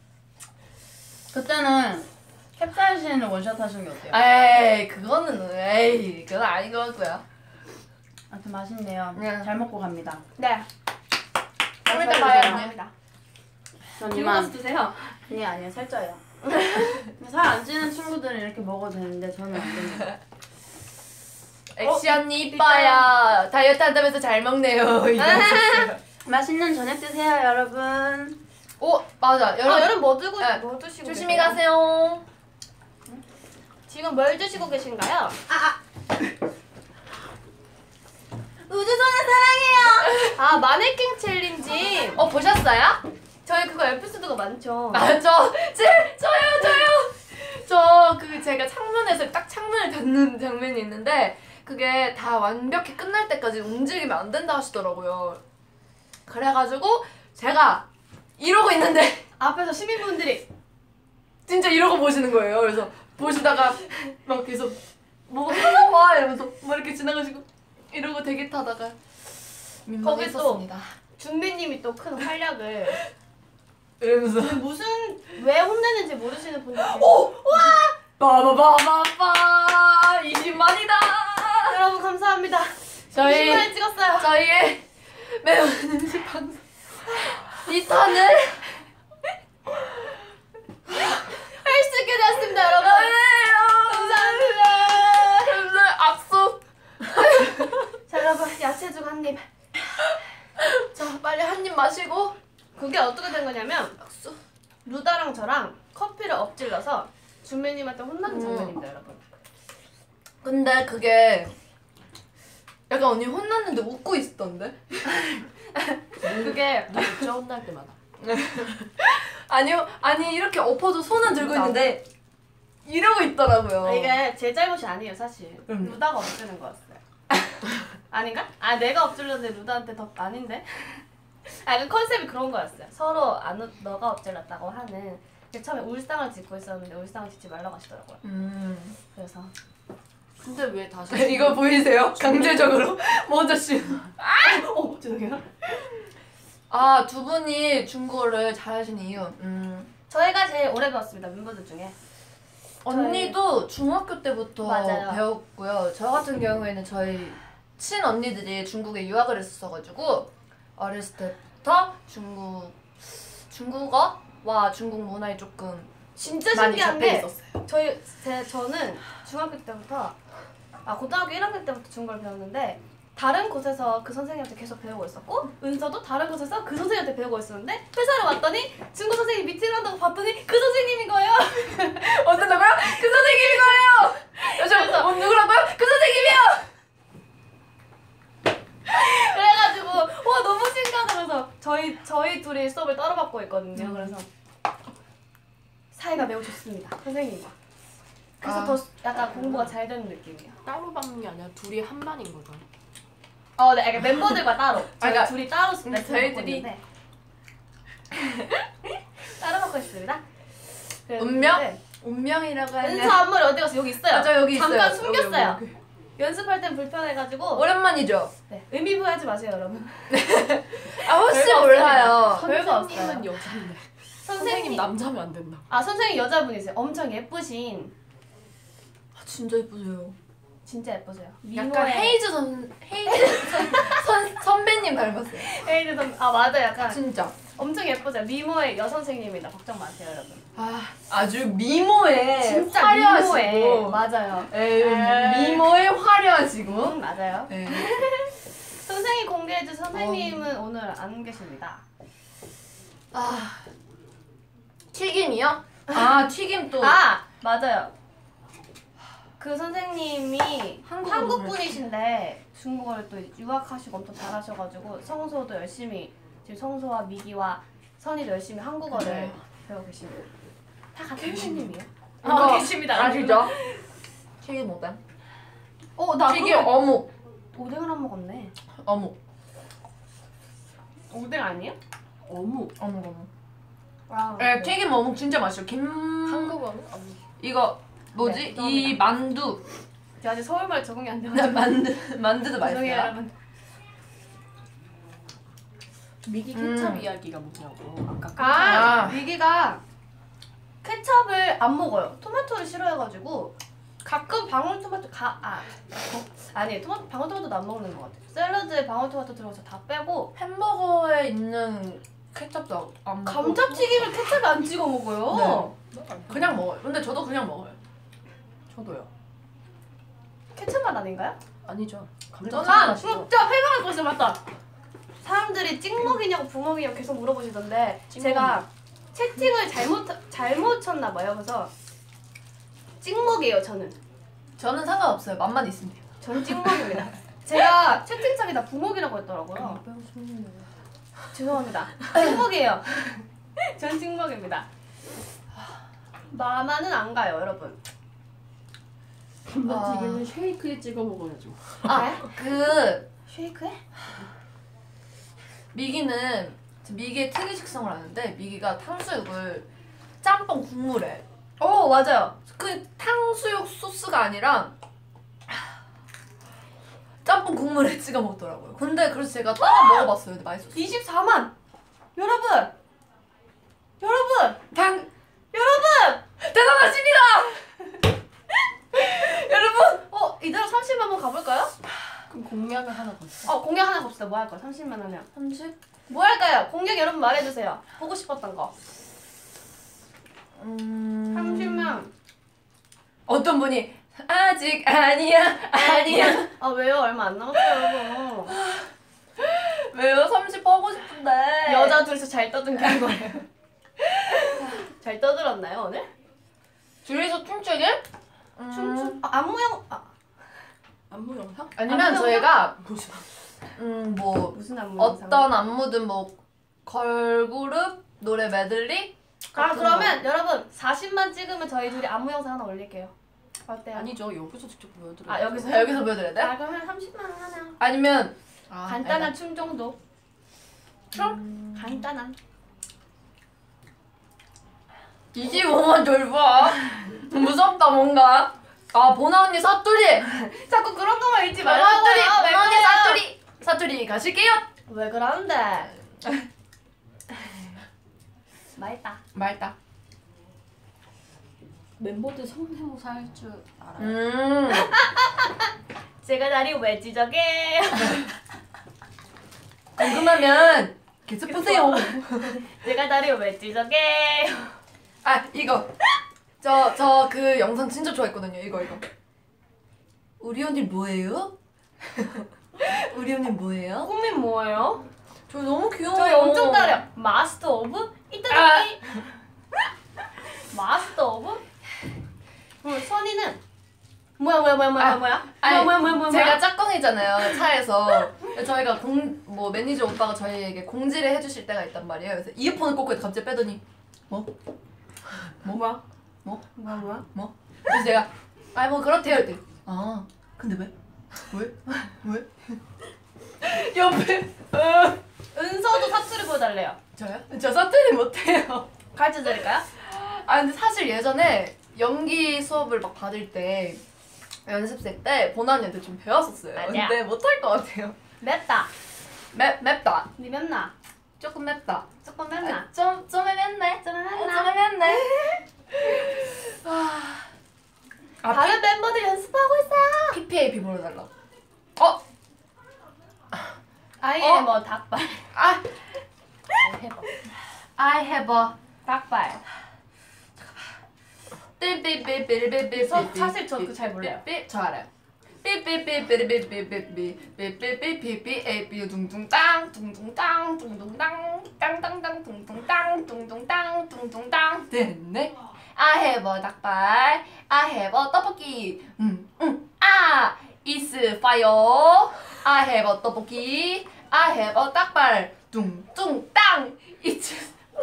그때는 캡사이신을 원샷 하시는 게 어때요? 에이 그거는 에이 그건 아닌 것 같고요. 아무튼 맛있네요. 네. 잘 먹고 갑니다. 네. 좀 이따 잘 봐요. 드세요. 감사합니다. 전 들고 이만. 가서 드세요. 아니 아니요 살쪄요. 살 안 찌는 친구들은 이렇게 먹어도 되는데 저는 안 됩니다. 엑시 언니 이뻐요. 다이어트 한다면서 잘 먹네요. 이러셨어요. 맛있는 저녁 드세요 여러분. 오 맞아. 여러분, 여러분 아, 여러분 뭐 드고 네. 뭐 드시고 조심히 계세요? 가세요. 지금 뭘 드시고 계신가요? 우주소녀 사랑해요. 아 마네킹 챌린지. 어 보셨어요? 저희 그거 에피소드가 많죠. 맞죠. 제 저요 저요. 저 그 제가 창문에서 딱 창문을 닫는 장면이 있는데 그게 다 완벽히 끝날 때까지 움직이면 안 된다 하시더라고요. 그래가지고 제가 이러고 있는데 앞에서 시민분들이 진짜 이러고 보시는 거예요. 그래서 보시다가 막 계속 뭐가 하나봐 이러면서 막 이렇게 지나가시고 이러고 대기 타다가 민망했었습니다. 준비님이 또 큰 활약을 이러면서 무슨 왜 혼내는지 모르시는 분들 계세요. 오! 빠바바바바 이십만이다. 여러분 감사합니다. 저희 이십 만을 찍었어요. 저희의 매운 음식 방송 이 탄을 할 수 있게 되었습니다, 여러분. 감사합니다. 감사 악수. 자, 여러분 야채죽 한 입. 자 빨리 한 입 마시고 그게 어떻게 된 거냐면 악수. 루다랑 저랑 커피를 엎질러서 준비님한테 혼나는 음. 장면입니다, 여러분. 근데 그게 약간 언니 혼났는데 웃고 있었던데? 그게 진짜 혼날 때마다. 아니요 아니 이렇게 엎어도 손은 들고 있는데 이러고 있더라고요. 아, 이게 제 잘못이 아니에요 사실. 음. 루다가 엎드는 거였어요. 아닌가? 아 내가 엎질렀는데 루다한테 더 아닌데? 아 그 컨셉이 그런 거였어요. 서로 안 우- 너가 엎질렀다고 하는. 근데 처음에 울상을 짓고 있었는데 울상을 짓지 말라고 하시더라고요. 음. 그래서 근데 왜 다시 이거 보이세요? 강제적으로 먼저 씨. 어 죄송해요. 아, 두 분이 중국어를 잘하시는 이유. 음. 저희가 제일 오래 배웠습니다 멤버들 중에. 언니도 중학교 때부터 맞아요. 배웠고요. 저 같은 경우에는 저희 친 언니들이 중국에 유학을 했었어가지고 어렸을 때부터 중국 중국어와 중국 문화에 조금 진짜 많이 신기한 접해 게 있었어요. 저희 제 저는 중학교 때부터 아 고등학교 일 학년 때부터 중국어를 배웠는데 다른 곳에서 그 선생님한테 계속 배우고 있었고 은서도 다른 곳에서 그 선생님한테 배우고 있었는데 회사를 왔더니 중국 선생님 미팅을 한다고 봤더니 그 선생님인 거예요. 어떤다고요? 그 선생님인 거예요. 요즘 그래서- 어, 누구라고요? 그 선생님이요. 그래가지고 와 너무 신기하면서 저희 저희 둘이 수업을 따로 받고 있거든요. 음. 그래서 사이가 매우 좋습니다 선생님과. 그래서 아. 더 약간 공부가 잘 되는 느낌이에요. 따로 받는 게 아니라 둘이 한 반인 거잖아. 어, 네, 그러니까 멤버들과 따로. 저희 그러니까 둘이 따로 음, 레슨을 받고 저희들이- 있는데 따로 받고 있습니다. 그래서 운명? 근데 운명이라고 은서 하냐? 앞머리 어디 갔어? 여기 있어요. 맞아, 여기 있어요. 잠깐 여기, 숨겼어요. 여기, 여기. 연습할 땐 불편해가지고 오랜만이죠. 네, 의미부여하지 마세요, 여러분. 아, 혹시 별거 몰라요. 별거 없어요. 선생님은 여자인데. 선생님 선생님 남자면 안 된다. 아 선생님 여자분이세요. 엄청 예쁘신 아, 진짜 예쁘세요. 진짜 예쁘세요. 약간 미모의 헤이즈 선 헤이즈 선, 선 선배님 닮았어요. 헤이즈 선. 아 맞아, 약간 진짜. 엄청 예쁘죠. 미모의 여선생님이다. 걱정 마세요, 여러분. 아, 아주 미모에 진짜 화려하시고. 미모에 맞아요. 에이, 에이. 미모에 화려하시고. 음, 맞아요. 네. 선생님 공개해준 선생님은 오늘 안 계십니다. 아, 튀김이요? 아, 튀김 또. 아 맞아요. 그 선생님이 한국어를 한국 분이신데 중국어를 또 유학하시고 엄청 잘하셔가지고 성소도 열심히 지금 성소와 미기와 선이도 열심히 한국어를 네. 배우고 계십니다. 다 같은 선생님이에요? 이거 계십니다. 아시죠? 튀김 오뎅. 어나 튀김 어묵. 오뎅을 안 먹었네. 어묵. 오뎅 아니에요? 어묵. 어묵 어묵. 아, 네, 튀김 어묵 진짜 맛있어. 김 한국어는 어묵. 이거 뭐지? 네, 이 죄송합니다. 만두. 제가 아직 서울말 적응이 안 돼가지고 만두 만두도 죄송해요 맛있어요. 여러분. 미기 음. 케찹 이야기가 뭐냐고. 아까 아, 아. 미기가 케찹을 안 먹어요. 토마토를 싫어해가지고 가끔 방울토마토 가 아 아니 토마토 방울토마토도 안 먹는 것 같아요. 샐러드에 방울토마토 들어가서 다 빼고 햄버거에 있는 케첩도 안 먹고. 감자튀김을 케찹에 안 찍어 먹어요. 그냥 먹어요. 근데 저도 그냥 먹어요. 저도요. 케찹 맛 아닌가요? 아니죠. 감자 저는 아, 맛이죠. 진짜 회방할 거 있어 맞다. 사람들이 찍먹이냐고 부먹이냐고 계속 물어보시던데 제가 채팅을 잘못 잘못 쳤나 봐요. 그래서 찍먹이에요 저는. 저는 상관없어요. 맛만 있으면 돼요. 전 찍먹입니다. 제가 채팅창에다 부먹이라고 했더라고요. 죄송합니다. 찍먹이에요. 전 찍먹입니다. 마마는 안 가요, 여러분. 감자튀김은 쉐이크에 찍어 먹어야죠. 아, 그 쉐이크에? 미기는 미기의 특이 식성을 아는데 미기가 탕수육을 짬뽕 국물에 오 맞아요. 그 탕수육 소스가 아니라 짬뽕 국물에 찍어 먹더라고요. 근데 그래서 제가 따라 먹어봤어요. 근데 맛있었어요. 이십사만! 여러분! 여러분! 당 여러분! 대단하십니다. 여러분. 어, 이대로 삼십만 번 가볼까요? 그럼 공약을 하나 걸까? 어, 공약 하나 봅시다. 뭐 할 거야? 삼십만 하면. 삼십? 뭐 할까요? 공약 여러분 말해주세요. 보고 싶었던 거. 음. 삼십만. 어떤 분이 아직 아니야 아니야. 아, 왜요? 얼마 안 남았어요, 여러분. 왜요? 삼십 하고 싶은데. 여자 둘이서 잘 떠든 거예요. 잘 떠들었나요, 오늘? 둘이서 춤추게? 음. 춤추? 아, 안무영, 아, 안무 영상? 아니면 안무 저희가 무슨 음 뭐 무슨 안무 영상? 어떤 안무든 뭐 걸그룹 노래 메들리 아 같은 그러면 여러분 사십만 찍으면 저희 둘이 안무 영상 하나 올릴게요. 어때요? 아니죠. 여기서 직접 보여드려요. 아 여기서 거. 여기서 보여드려야 돼? 아 그러면 삼십만 원 하나. 아니면 아, 간단한 아니다. 춤 정도. 춤? 간단한. 이십오만 돌파. 무섭다 뭔가. 아 보나 언니 사투리. 자꾸 그런 거만 읽지 사투리. 말라고요. 왜 보나 언니 그래요? 사투리. 사투리 가실게요. 왜 그러는데? 맛있다. 말다. 멤버들 성대모사 할 줄 알아요. 음. 제가 다리 왜 찢어게? 궁금하면 계속 보세요. 제가 다리 왜 찢어게? 아 이거 저 저 그 영상 진짜 좋아했거든요. 이거 이거. 우리 언니 뭐예요? 우리 언니 뭐예요? 꿈이 뭐예요? 저 너무 귀여워. 저희 엄청 잘해요. 마스터 오브 이따다키. 마스터 오브. 응, 선이는 뭐야 뭐야 뭐야 뭐야 아, 뭐야 아니, 뭐야 뭐야 뭐야 제가 짝꿍이잖아요 차에서. 저희가 공 뭐 매니저 오빠가 저희에게 공지를 해주실 때가 있단 말이에요. 그래서 이어폰을 꽂고 갑자기 빼더니 뭐? 뭐? 뭐야 뭐? 뭐야 뭐야 뭐? 그래서 제가 아 뭐 그렇대요 이랬더니 아 근데 왜? 왜? 왜? 옆에 은서도 사투리 보여달래요. 저요? 저 사투리 못해요. 가르쳐 드릴까요? 아 근데 사실 예전에 연기 수업을 막 받을 때 연습생 때 보나니한테 좀 배웠었어요. 맞아. 근데 못할 것 같아요. 맵다. 맵 맵다. 니 맵나? 조금 맵다. 조금 맵나? 좀좀 맵네. 좀 좀 맵나? 맵네. 아, 아 다른 멤버들 연습하고 있어요. 피피에이피 보여달라고. 어? 아예 어? 뭐 닭발. 아 해봐. I have a 닭발. 삐삐삐삐삐삐삐. 저 사실 저 그거 잘 몰라요. 삐삐 저 알아요. 삐삐삐삐삐삐삐삐삐삐삐삐삐삐삐삐 둥둥땅 둥둥땅 둥둥땅 땅땅땅 둥둥땅 둥둥땅 둥둥땅 됐네. I have a 닭발. I have a 떡볶이. 음음아 is fire. I have a 떡볶이. I have a 닭발. 둥둥땅 it's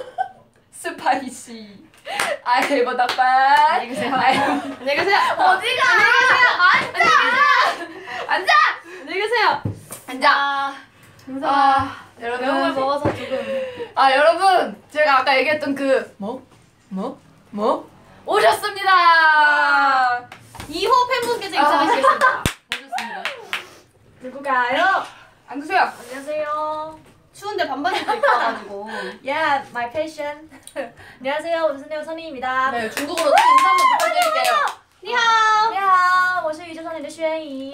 스파이시. I have a 닭발. 안녕히 계세요. I have- 안녕히 계세요. 어디가? 앉아! 앉아! 안녕히 계세요. 앉아! 아, 아, 매운 걸 여러분. 먹어서 조금. 아, 여러분. 제가 아까 얘기했던 그 뭐? 뭐? 뭐? 오셨습니다. 이 호 팬분께서 인사하시겠습니다. 오셨습니다. 누구가요? 앉으세요. 안녕하세요. 추운데 반반 입고 있어가지고. Yeah, my passion. 안녕하세요, 원순영 선희입니다. 네, 중국어로 또 인사 한번 부탁드릴게요. 니하오. 你好，我是宇宙少年的轩怡。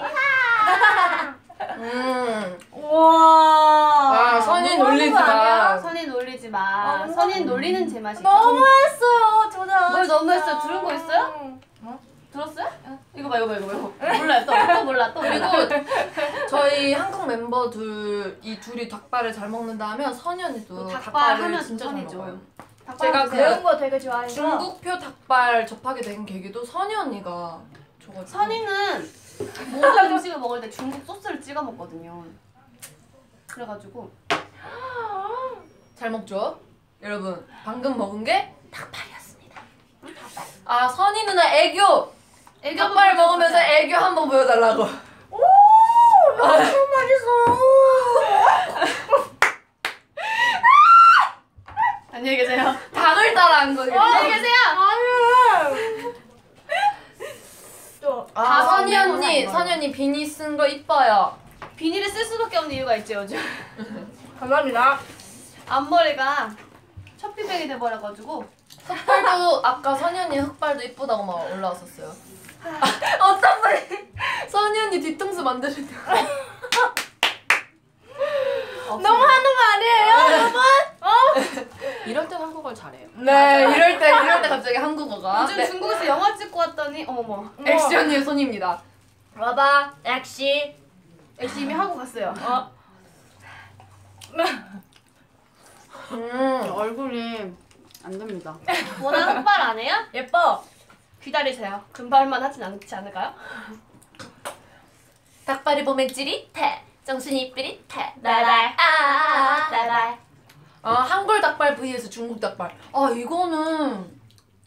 음. 와. 아, 선이 너무 놀리지 하는 거 아니야? 마. 선이 놀리지 마. 아, 너무 선이 놀리는 제 맛이죠. 너무했어요, 도전. 뭘 너무했어요? 들은 거 있어요? 뭐? 들었어요? 이거 봐, 이거 봐, 이거 봐. 이거 봐. 몰라요, 또, 또 몰라, 또 그리고 몰라. 저희 한국 멤버 둘, 이 둘이 닭발을 잘 먹는다 하면 선이 언니도 닭발 닭발을 하면 진짜 잘 선이죠. 먹어요. 닭발 제가 드세요. 매운 거 되게 좋아해서. 중국표 닭발 접하게 된 계기도 선이 언니가 줘가지고. 선이는 모든 음식을 먹을 때 중국 소스를 찍어 먹거든요. 그래가지고 잘 먹죠? 여러분 방금 먹은 게 닭발이었습니다. 아 선이 누나 애교! 애교 닭발 한번 먹으면서 보여주세요. 애교 한번 보여달라고. 너무 맛있어. 안녕히 계세요. 닭을 따라한 거지. 안녕히 계세요. 또. 아 선이 네, 언니, 이거요. 선이 언니 비니 쓴 거 이뻐요. 비닐을 쓸 수밖에 없는 이유가 있죠, 요즘. 감사합니다. 앞머리가 첩비백이 돼버려가지고 흑발도 아까 선이 언니 흑발도 이쁘다고 막 올라왔었어요. 아, 어떤 분이 선이 언니 뒤통수 만드실 때. 너무 하는 거 아니에요, 여러분? 이럴 땐 한국어를 잘해요. 네 이럴 때 이럴 때 갑자기 한국어가. 요즘 네. 중국에서 영화 찍고 왔더니 어머 엑시 언니의 손입니다. 봐봐, 엑시. 액시 이미 하고 갔어요. 어. 음. 얼굴이 안 됩니다. 원하는 흑발 안 해요? 예뻐. 기다리세요. 금발만 하진 않지 않을까요? 닭발을 보면 찌릿해. 정신이 삐릿해. 나랄. 아. 나랄. 아 한글 닭발 vs 중국 닭발. 아 이거는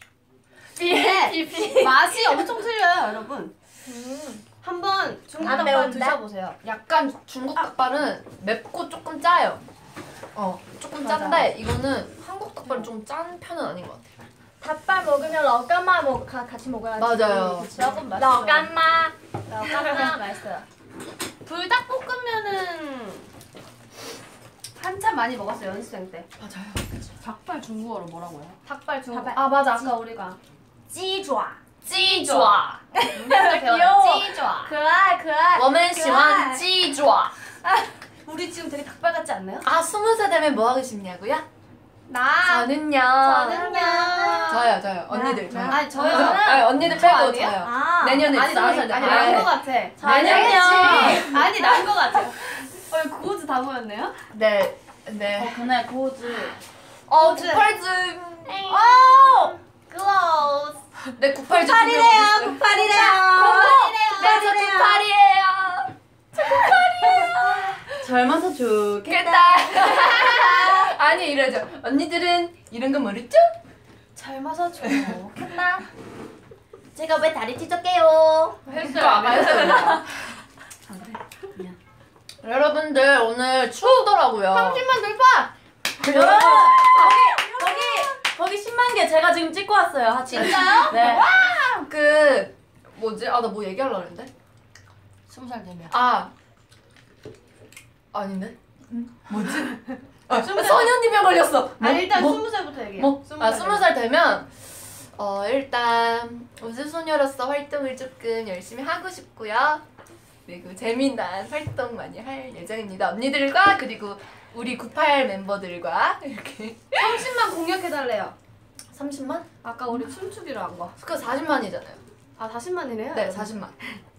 이게 맛이 엄청 틀려요, 여러분. 음. 한번 중국 안 닭발 매운데? 드셔보세요. 약간 중국 닭발은 맵고 조금 짜요. 어 조금 맞아. 짠데 이거는 한국 닭발은 좀 짠 편은 아닌 것 같아요. 닭발 먹으면 러까마 먹 가- 같이 먹어야지. 맞아요. 조금 맛있어요. 러까마. 러까마 맛있어요. 불닭볶음면은 한참 많이 먹었어요, 연습생 때. 맞아요. 닭발 중국어로 뭐라고요? 닭발 중국. 닭발. 아 맞아, 아까 우리가 鸡爪. 찌좌. 배웠어요. 찌좌. 可爱可爱. 我们喜欢 찌좌. 우리 지금 되게 닭발 같지 않나요? 아 스무 살 되면 뭐 하고 싶냐고요? 나. 저는요. 저는요. 저요 저요. 언니들 저요. 아니 저요. 아니 언니들 저 빼고 아니에요? 저요. 아. 내년에 아니 스무 아니 살 아니 되면. 난거 같아. 내년요. 아니 난 거 같아. 어 이거 고즈 다 모였네요? 네. 네. 그날 고즈. 어 고즈. 구팔 좀. 오! 클로즈. 네 구팔 좀. 구팔이래요. 구팔이래요. 네, 저 구팔이에요. 젊어서 좋겠다. 겠다. 아니 이러죠. 언니들은 이런 거 모르죠? 젊어서 좋겠나? 제가 왜 다리 찢었게요? 했어요. 아까 했어요. 여러분들 오늘 추우더라고요. 삼십만 돌파! 여러분 거기 거기 거기 십만 개 제가 지금 찍고 왔어요. 하트. 진짜요? 네. 그 뭐지? 아 나 뭐 얘기하려고 했는데? 스무 살 되면. 아 아닌데? 뭐지? 아, 스무 살. 선현님에 걸렸어. 아 일단 뭐? 스무 살부터 얘기해. 뭐? 스무 아 살 스무 살 되면 어 일단 우주소녀로서 활동을 조금 열심히 하고 싶고요. 그리고 재미난 활동 많이 할 예정입니다. 언니들과 그리고 우리 구팔 멤버들과 이렇게 삼십만 공략해달래요. 삼십만? 아까 우리 춤추기로 한 거. 그거 사십만이잖아요. 아 사십만이네요. 네, 사십만.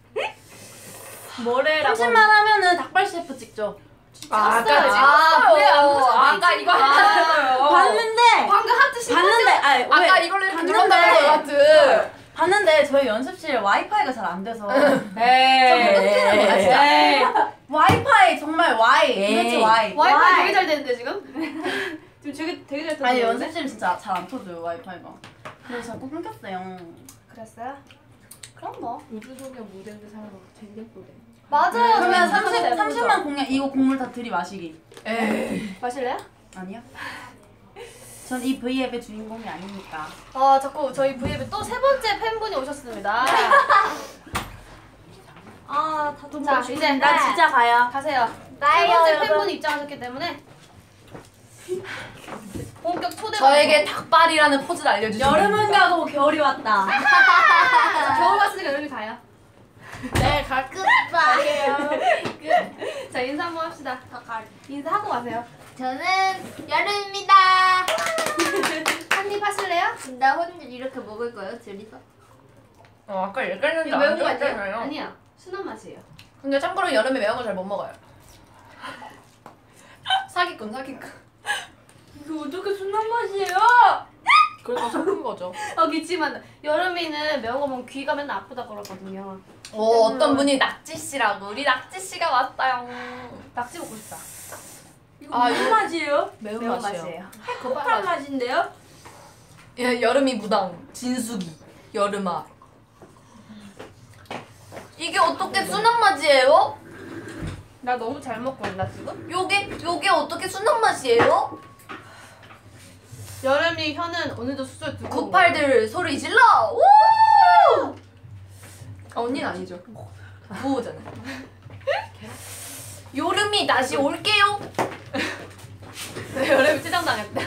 뭐래라고. 삼십만 하면은 닭발 셰프 찍죠. 아, 찍었어요, 아까 찍었어요. 왜 안 보죠? 아까 이거 했잖아요. 봤는데 방금 하트 심 봤는데 아니 왜 아까 이걸로 이렇게 봤는데 눌렀다는 것 같은. 봤는데 저희 연습실 와이파이가 잘 안 돼서 에이. 끊기는 거야 진짜. 에이. 와이파이 정말 와이 도대체 와이. 와이파이 되게 잘 되는데 지금? 지금 되게 되게 잘 터지는데? 아니 연습실 진짜 잘 안 터져요 와이파이가. 그래서 자꾸 끊겼어요. 그랬어요? 그럼 뭐. 우주소녀 무대를 사러 젠제포대. 맞아요. 그러면 저희 삼십 해보죠. 삼십만 공략 이거 곡물 다 들이마시기. 에이. 마실래요? 아니요. 전 이 V앱의 주인공이 아니니까. 아 자꾸 저희 브이앱에 또 세 번째 팬분이 오셨습니다. 아, 다돈 자 이제 나 진짜 가요. 가세요. 세 나요, 번째 여러분. 팬분이 입장하셨기 때문에 본격 초대. 저에게 닭발이라는 포즈를 알려주시면 여름은 됩니다. 가고 겨울이 왔다. 겨울 왔으니까 여름이 가요. 네, 갈 끝이에요. 자 인사 한번 합시다. 인사하고 가세요. 저는 여름입니다. 한입 하실래요? 나 혼자 이렇게 먹을 거예요, 둘이서? 어 아까 얘기했는데 이거 안 매운 거 아니에요? 좋아했잖아요. 아니야. 순한 맛이에요. 근데 참고로 여름에 매운 거 잘 못 먹어요. 사기꾼 사기꾼. 이거 어떻게 순한 맛이에요? 그러니까 섞은 거죠. 어 기침한다. 여름이는 매운 거 먹으면 귀가 맨날 아프다 그러거든요. 오 어떤 분이 낙지 씨라고 우리 낙지 씨가 왔어요. 낙지 먹고 싶다. 이거 아, 무슨 이거- 맛이에요? 매운, 매운 맛이요. 맛이에요. 폭탄 맛인데요? 예, 여름이 무당 진수기 여름아. 이게 어떻게 순한 맛이에요? 나 너무 잘 먹고 있나 지금? 요게 요게 어떻게 순한 맛이에요? 여름이 혀는 오늘도 수술 두고. 구팔들 소리 질러! 우! 아 언니는 아니죠. 구호잖아. 여름이 다시 올게요. 여름이 찌장당했다.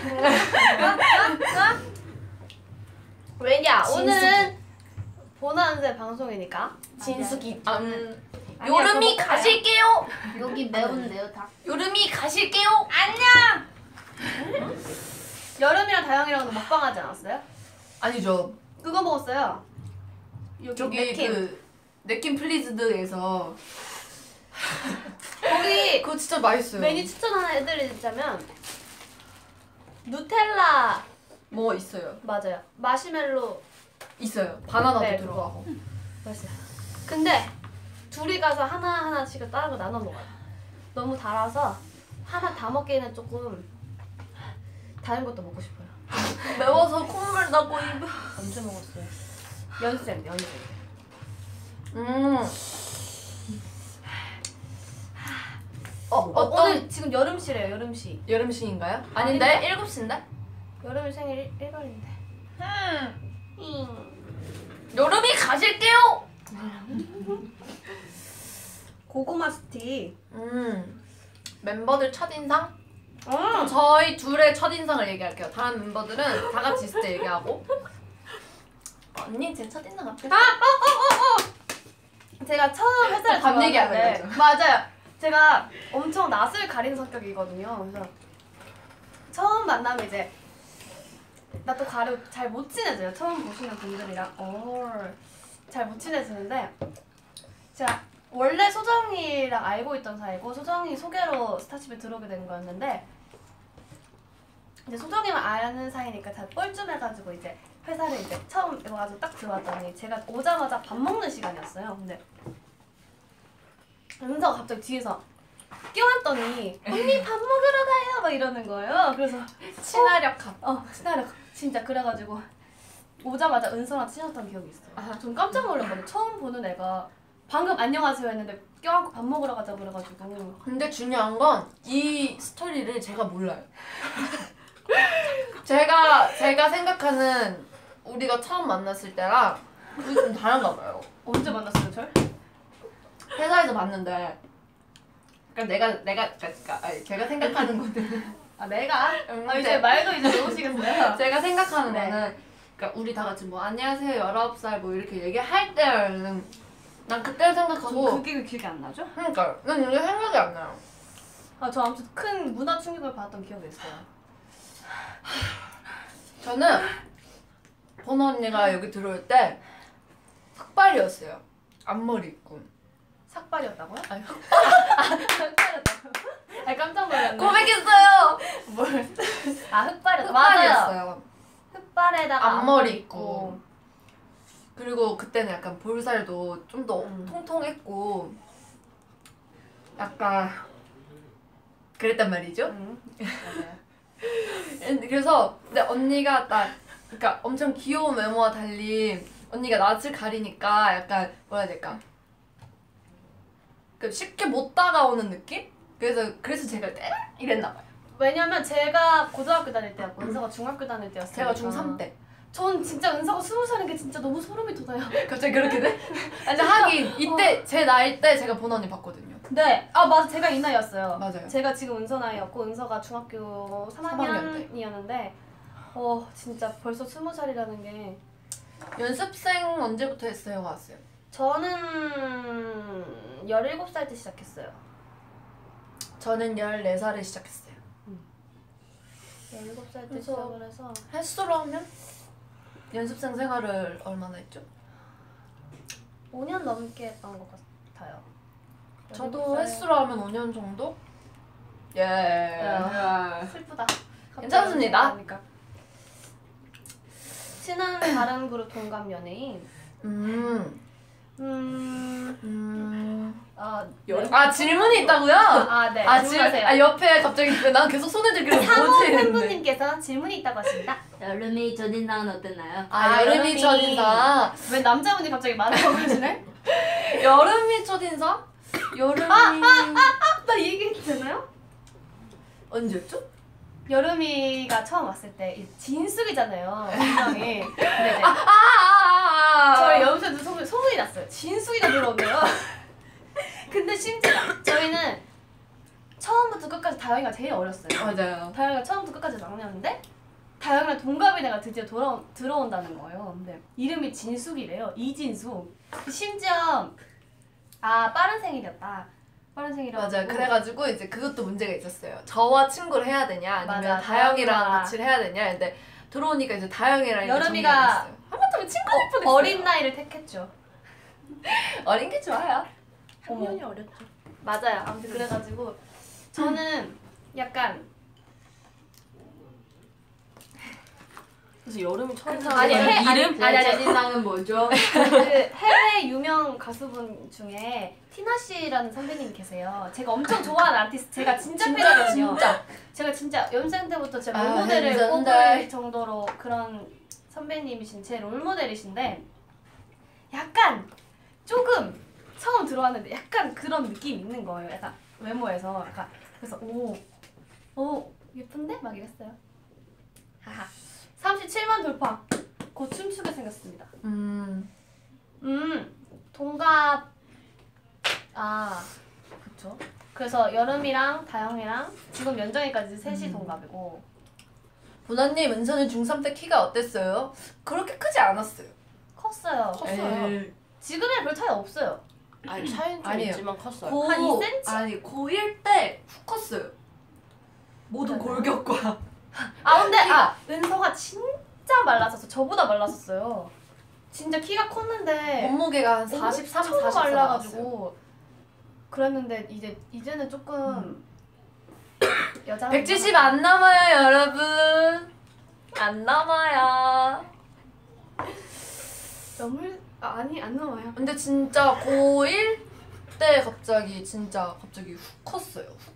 왜냐 진숙이. 오늘은 보너한세 방송이니까. 진숙이. 음. 아니야, 여름이 그거 가실게요. 여기 매운데요, 다. 여름이 가실게요. 안녕. 여름이랑 다영이랑도 먹방 하지 않았어요? 아니죠. 그거 먹었어요. 여기 저기 냅킨. 그 냅킨 플리즈드에서 거기 그거 진짜 맛있어요. 메뉴 추천 하나 해드리자면 누텔라 뭐 있어요? 맞아요. 마시멜로 있어요. 바나나도 네, 들어가고. 맛있어요. 근데 둘이 가서 하나 하나씩 다른 거 나눠 먹어요. 너무 달아서 하나 다 먹기에는 조금 다른 것도 먹고 싶어요. 매워서 콧물 나고 입. 언제 먹었어요? 연쌤, 연쌤. 음. 어, 어, 어떤 오늘 지금 여름시래요, 여름시. 여름시인가요? 아닌데? 일곱 시인데? 여름이 생일 일 월인데. 음. 여름이 가실게요. 고구마 스틱. 음. 멤버들 첫인상? 어. 저희 둘의 첫인상을 얘기할게요. 다른 멤버들은 다 같이 있을 때 얘기하고. 언니 제 첫인상 앞에. 아, 어, 어, 어, 어. 제가 처음 회사를 밤 얘기하는 들어갔는데 거죠. 맞아요. 제가 엄청 낯을 가리는 성격이거든요. 그래서 처음 만나면 이제 나 또 가려 잘 못 친해져요. 처음 보시는 분들이랑 잘 못 친해지는데 제가 원래 소정이랑 알고 있던 사이고 소정이 소개로 스타쉽에 들어오게 된 거였는데 이제 소정이만 아는 사이니까 다 뻘쭘해가지고 이제 회사를 이제 처음 와가지고 딱 들어왔더니 제가 오자마자 밥 먹는 시간이었어요. 근데 은서가 갑자기 뒤에서 껴안더니 언니 밥 먹으러 가요 막 이러는 거예요. 그래서 친화력 합. 어 친하려 진짜 그래가지고 오자마자 은서랑 친했던 기억이 있어요. 아하. 좀 깜짝 놀랐거든요. 처음 보는 애가 방금 안녕하세요 했는데 껴안고 밥 먹으러 가자 그래가지고 근데 중요한 건 이 스토리를 제가 몰라요. 제가 제가 생각하는 우리가 처음 만났을 때랑 그게 좀 다른가 봐요. 언제 만났어요 절? 회사에서 봤는데 그러니까 내가 내가 그러니까 아니, 제가 생각하는 거는 아 내가? 음, 아, 이제 제- 말도 이제 놓으시겠어요? 제가 생각하는 네. 거는 그러니까 우리 다 같이 뭐 안녕하세요 열아홉 살 뭐 이렇게 얘기할 때는 난 그때 생각하고 그게 기억이 안 나죠? 그러니까 난 이게 생각이 안 나요. 아 저 아무튼 큰 문화 충격을 받았던 기억이 있어요. 저는 보너 언니가 여기 들어올 때 흑발이었어요. 앞머리 있고. 삭발이었다고요? 아니, 흑발이었다고요? 아 깜짝 놀랐네. 고백했어요. 뭘? 아 흑발이었다. 맞아요. 흑발이었어요. 흑발에다가 앞머리 있고. 그리고 그때는 약간 볼살도 좀 더 음. 통통했고 약간 그랬단 말이죠. 응. 맞아요. 그래서 근데 언니가 딱 그러니까 엄청 귀여운 외모와 달리 언니가 낯을 가리니까 약간 뭐라 해야 될까? 그 쉽게 못 다가오는 느낌? 그래서 그래서 제가 때 이랬나 봐요. 왜냐면 제가 고등학교 다닐 때였고 은서가 중학교 다닐 때였어요. 제가 중삼 때. 전 진짜 은서가 스무 살인 게 진짜 너무 소름이 돋아요. 갑자기 그렇게 돼? 아니 하긴 이때 제 나이 때 제가 보너 언니 봤거든요. 네. 아 맞아 제가 이 나이였어요. 맞아요. 제가 지금 은서 나이였고 은서가 중학교 삼 학년이었는데 어 진짜 벌써 스무 살이라는 게 연습생 언제부터 했어요? 왔어요? 저는 열일곱 살 때 시작했어요. 저는 열네 살에 시작했어요. 열일곱 살 때 그래서- 시작을 해서 횟수로 하면 연습생 생활을 얼마나 했죠? 오 년 넘게 했던 것 같아요. 저도 열일곱 살. 횟수로 하면 오 년 정도? 예. 야. 슬프다. 갑자기 괜찮습니다. 생각하니까. 친한 다른 그룹 동갑 연예인. 음. 음. 음. 아, 아 질문이 있다고요? 아, 네. 아, 질, 질문하세요. 아 옆에 갑자기 왜 난 계속 손을 들기를 사모 뭐지 했는데. 팬분님께서 질문이 있다고 하십니다. 여름이 첫인상은 어땠나요? 아, 아, 여름이 여름이- 첫인상. 왜 남자분이 갑자기 말을 걸으시네? 여름이 첫인상? 여름이 나 이 얘기 해도 되나요? 언제였죠? 여름이가 처음 왔을 때 이 진숙이잖아요. 분명히. 근데 이제 아, 아, 아. 저희 연습생도 소문이, 소문이 났어요. 진숙이가 들어온대요. 근데 심지어 저희는 처음부터 끝까지 다영이가 제일 어렸어요. 맞아요. 다영이가 처음부터 끝까지 막내였는데 다영이랑 동갑인 애가 드디어 돌아, 들어온다는 거예요. 근데 이름이 진숙이래요. 이진숙. 심지어 아 빠른 생일이었다. 빠른 생일이라고. 맞아요. 그래가지고 이제 그것도 문제가 있었어요. 저와 친구를 해야 되냐 아니면 맞아, 다영이랑 다영이랑. 같이 해야 되냐. 근데 들어오니까 이제 다영이랑 이렇게 여름이가- 정리가 됐어요. 하마터면 친구일 뻔했어요. 어린 나이를 택했죠. 어린 게 좋아요. 어머. 학년이 어렸죠. 맞아요. 아무튼 그래가지고 저는 약간 그래서 여름이 처음 아니, 해- 아니, 이름? 아니, 아니. 첫인상은 뭐죠? 그 해외 유명 가수분 중에 티나 씨라는 선배님이 계세요. 제가 엄청 좋아하는 아티스트, 제가 진짜 팬이거든요. 진짜. 제가 진짜 연습생 때부터 제 아, 롤모델을 해리선달. 꼽을 정도로 그런 선배님이신 제 롤모델이신데 약간 조금 처음 들어왔는데 약간 그런 느낌이 있는 거예요. 약간 외모에서 약간 그래서 오, 오 예쁜데? 막 이랬어요. 하하. 삼십칠만 돌파. 곧 춤추게 생겼습니다. 음. 음, 동갑. 아, 그쵸. 그래서 여름이랑 다영이랑 지금 연정이까지 셋이 음. 동갑이고. 보나님 은서는 중삼 때 키가 어땠어요? 그렇게 크지 않았어요. 컸어요. 에이. 지금이랑 별 차이 없어요. 아니 차이는 좀 아니에요. 있지만 컸어요. 고, 한 이 센티미터? 아니 고일 때 훅 컸어요. 모든 맞아요. 골격과. 아 근데 아 은서가 진짜 말랐었어. 저보다 말랐었어요. 진짜 키가 컸는데 몸무게가 한 사십삼, 엄청 사십사 말라가지고. 말라가지고 그랬는데 이제 이제는 조금 여자 백칠십 안 남아요, 여러분. 안 남아요. 너무 아, 아니 안 나와요. 근데 진짜 고일 때 갑자기 진짜 갑자기 훅 컸어요. 훅.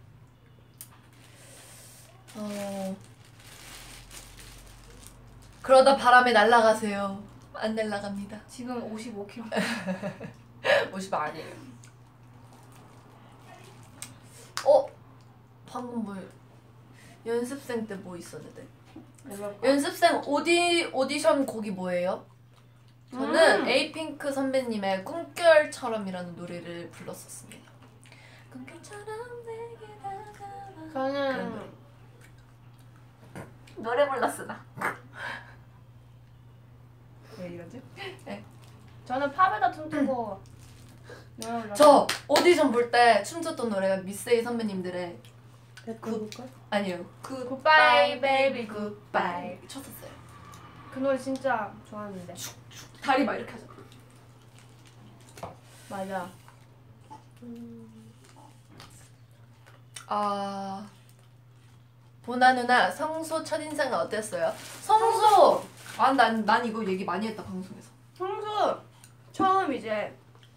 어. 그러다 바람에 날아가세요. 안 날아갑니다. 지금 오십오 킬로그램. 오십 아니에요. 어? 방금 뭐 연습생 때 뭐 있었는데? 연습생 오디 오디션 곡이 뭐예요? 저는 음. 에이핑크 선배님의 꿈결처럼이라는 노래를 불렀었습니다. 꿈결처럼 내게 다가와. 그런 노래. 저는 노래 불렀어 나. 왜 이러지? 저는 팝에다 춤추고 노래 불렀어요. 저 오디션 볼 때 춤췄던 노래가 미스에이 선배님들의 굿. 아니요. 굿 Goodbye, baby, goodbye. 쳤었어요. 그 노래 진짜 좋았는데. 다리 막 이렇게 하죠. 맞아. 아 보나 누나 성소 첫인상은 어땠어요? 성소 아난 난 이거 얘기 많이 했다 방송에서. 성수 처음 이제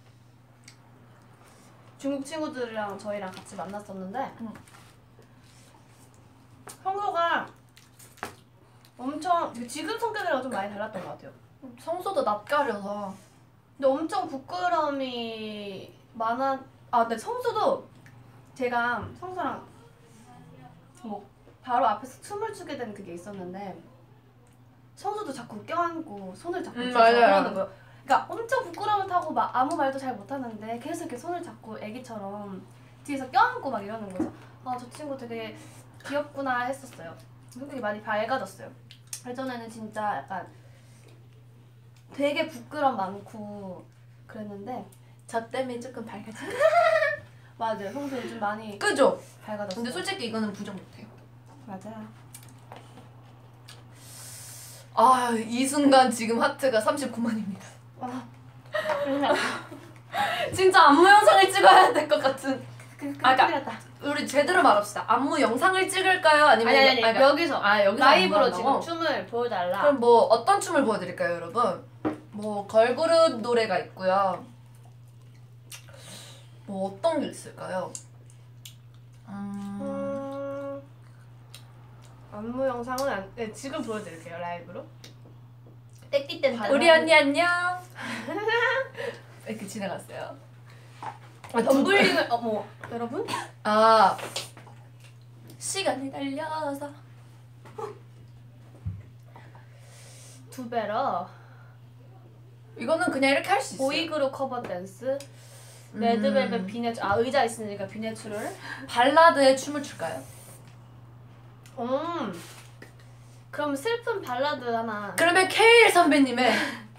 중국 친구들이랑 저희랑 같이 만났었는데 응. 성수가 엄청 지금 성격이랑 좀 많이 달랐던 것 같아요. 성소도 낯가려서 근데 엄청 부끄러움이 많아. 아 근데 성수도 제가 성수랑 뭐 바로 앞에서 춤을 추게 된 그게 있었는데 성수도 자꾸 껴안고 손을 잡고 음, 있어서 맞아요. 그러는 거예요. 그러니까 엄청 부끄러움을 타고 막 아무 말도 잘 못하는데 계속 이렇게 손을 잡고 애기처럼 뒤에서 껴안고 막 이러는 거죠. 아 저 친구 되게 귀엽구나 했었어요. 성격이 많이 밝아졌어요. 예전에는 진짜 약간 되게 부끄럼 많고 그랬는데 저 때문에 조금 밝아진. 맞아요. 성수 요즘 많이 그죠? 밝아졌어요. 근데 솔직히 이거는 부정 못해요. 맞아요. 아 이 순간 지금 하트가 삼십구만입니다. 아, 진짜 안무 영상을 찍어야 될 것 같은. 그, 그, 아, 그러니까 큰일 났다. 우리 제대로 말합시다. 안무 영상을 찍을까요? 아니면 아니 아니 이거- 아니 그러니까- 여기서 아 여기서 라이브로 안무 지금 한다고? 춤을 보여달라. 그럼 뭐 어떤 춤을 보여드릴까요, 여러분? 뭐 걸그룹 노래가 있고요. 뭐 어떤 게 있을까요? 음... 음, 안무 영상은 안, 네, 지금 보여드릴게요 라이브로. 떼띠 땐 우리 언니 안녕. 이렇게 지나갔어요. 아, 두- 덤블링을 어머 여러분 아 시간이 달려서 두 배러 이거는 그냥 이렇게 할 수 있어요. 보이그룹 커버 댄스 음. 레드벨벳 비네추 아 의자 있으니까 비네추를 발라드에 춤을 출까요? 음 그럼 슬픈 발라드 하나. 그러면 케일 선배님의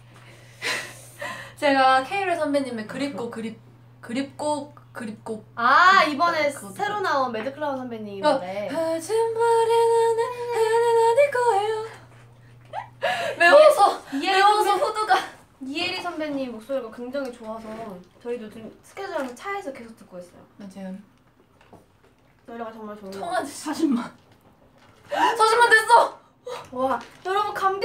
제가 케일 선배님의 그립고 그립 그립고 그립고 아 이번에 그것도 새로 나온 매드클라운 선배님 어. 노래. 하지 말에는 하는 어디 거예요? 외워서 이해리 외워서 선배, 후두가 이혜리 선배님 목소리가 굉장히 좋아서 저희도 지금 스케줄하면 차에서 계속 듣고 있어요. 맞아요. 노래가 정말 좋은 것 같아요. 통화는 사십만 사십만 됐어. 와 여러분 감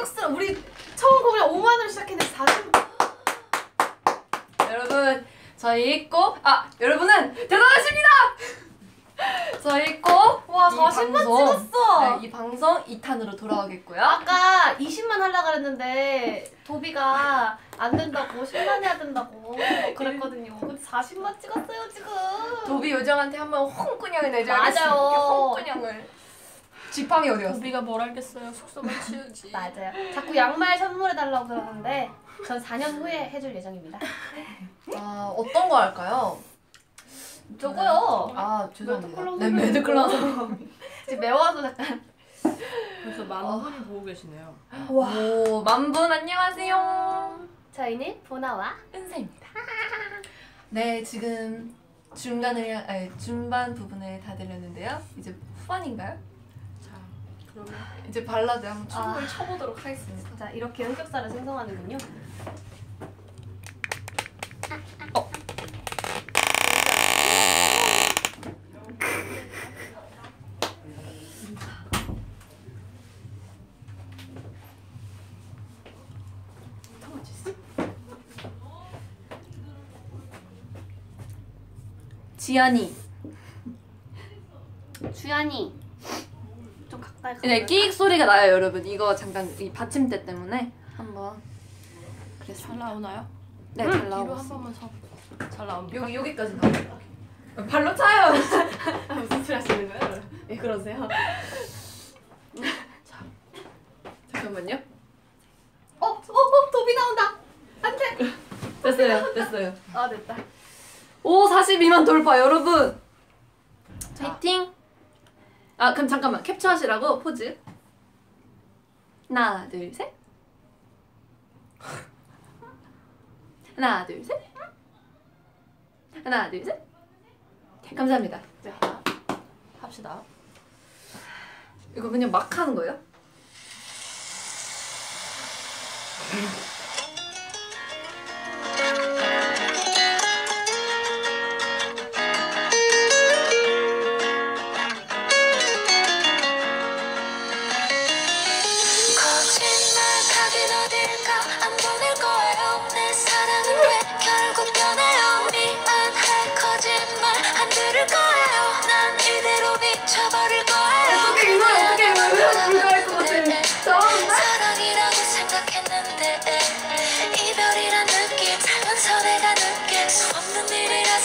저희 꼭 아 여러분은 대단하십니다. 저희 꼭 와 이 사십만 방송, 찍었어. 네, 이 방송 이 탄으로 돌아오겠고요. 아까 이십만 하려고 그랬는데 도비가 안 된다고 십만 해야 된다고 그랬거든요. 근데 사십만 찍었어요 지금. 도비 요정한테 한번 홍군형을 내줘야겠어. 맞아요. 홍군형을. 지팡이 어디 갔어? 도비가 뭘 알겠어요. 숙소만 치우지. 맞아요. 자꾸 양말 선물해달라고 그러는데 전 사 년 후에 해줄 예정입니다. 아 어떤 거 할까요? 저거요. 아 죄송합니다. 매드클라운 네 매드클라운. 지금 매워서 약간. 벌써 많은 분이 보고 계시네요. 오 만분 안녕하세요. 저희는 보나와 은세입니다. 네 지금 중간을 아니 중반 부분을 다 들렸는데요. 이제 후반인가요? 자, 그러면 이제 발라드 한번 춤을 아. 춰보도록 하겠습니다. 자 이렇게 흑역사를 생성하는군요. 어. 지연이 주연이 좀 가까이 가볼까요? 네, 끼익 소리가 나요, 여러분. 이거 잠깐 이 받침대 때문에 한번 그래서 잘 나오나요? 네, 음, 잘 뒤로 나오고 한 있습니다. 번만 서. 잘 나옵니다. 여기 여기까지 나와요. 발로 차요. 무슨 소리 하시는 거예요? 왜 그러세요? 잠깐만요. 어? 어? 어? 도비 나온다! 안 돼! 됐어요, 됐어요. 아 됐다. 오, 사십이만 돌파, 여러분. 자. 파이팅. 아, 그럼 잠깐만 캡처하시라고 포즈. 하나, 둘, 셋. 하나, 둘, 셋. 하나, 둘, 셋. 네, 감사합니다. 자, 합시다. 이거 그냥 막 하는 거예요? 거짓말하긴 어딜까 안 보낼 거예요. 내 사랑은 왜 결국 변해요. 미안해 거짓말 안 들을 거예요. 난 이대로 미쳐버릴 거예요. 어떻게 이 노래 어떻게 왜 불가할 것 같아. 정말? 사랑이라고 생각했는데 이별이란 느낌 살면서 내가 느낄 수 없는 일이라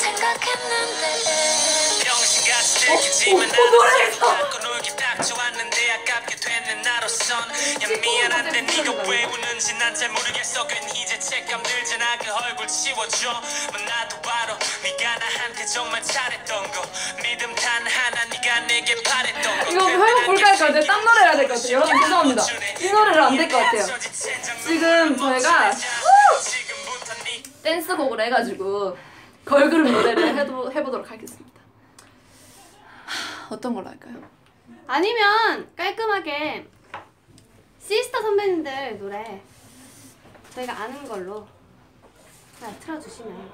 생각했는데 병신같이 들키지만 나는 갖고 놀기 딱 좋았는데 아깝게 됐는 나로선 야 미안한데 네가 왜 우는지 난 잘 모르겠어. 괜히 이제 책감 들잖아. 그 얼굴 치워줘. 뭐 나도 바로 네가 나한테 정말 잘했던 거 믿음 단 하나 네가 내게 바랬던 거 이거 회복 불가할 것 같아요. 딴 노래 해야 될 것 같아요. 여러분 죄송합니다. 이 노래를 안 될 것 같아요. 지금 저희가 댄스곡을 해가지고 걸그룹 노래를 해도, 해보도록 하겠습니다. 하, 어떤 걸로 할까요? 아니면 깔끔하게 시스타 선배님들 노래 저희가 아는 걸로 하나 틀어주시면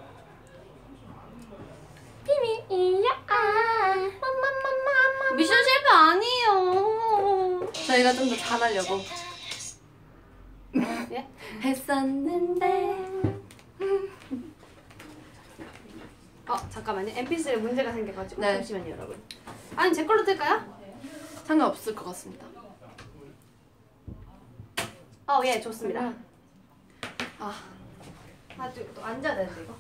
미션 실패 아니에요. 저희가 좀 더 잘하려고 예? 했었는데 어 잠깐만요. 엠피쓰리에 문제가 생겨가지고 네. 잠시만요 여러분. 아니 제 걸로 틀까요? 상관없을 것 같습니다. 어 예 좋습니다. 아, 아또 또 앉아야 되는데 이거.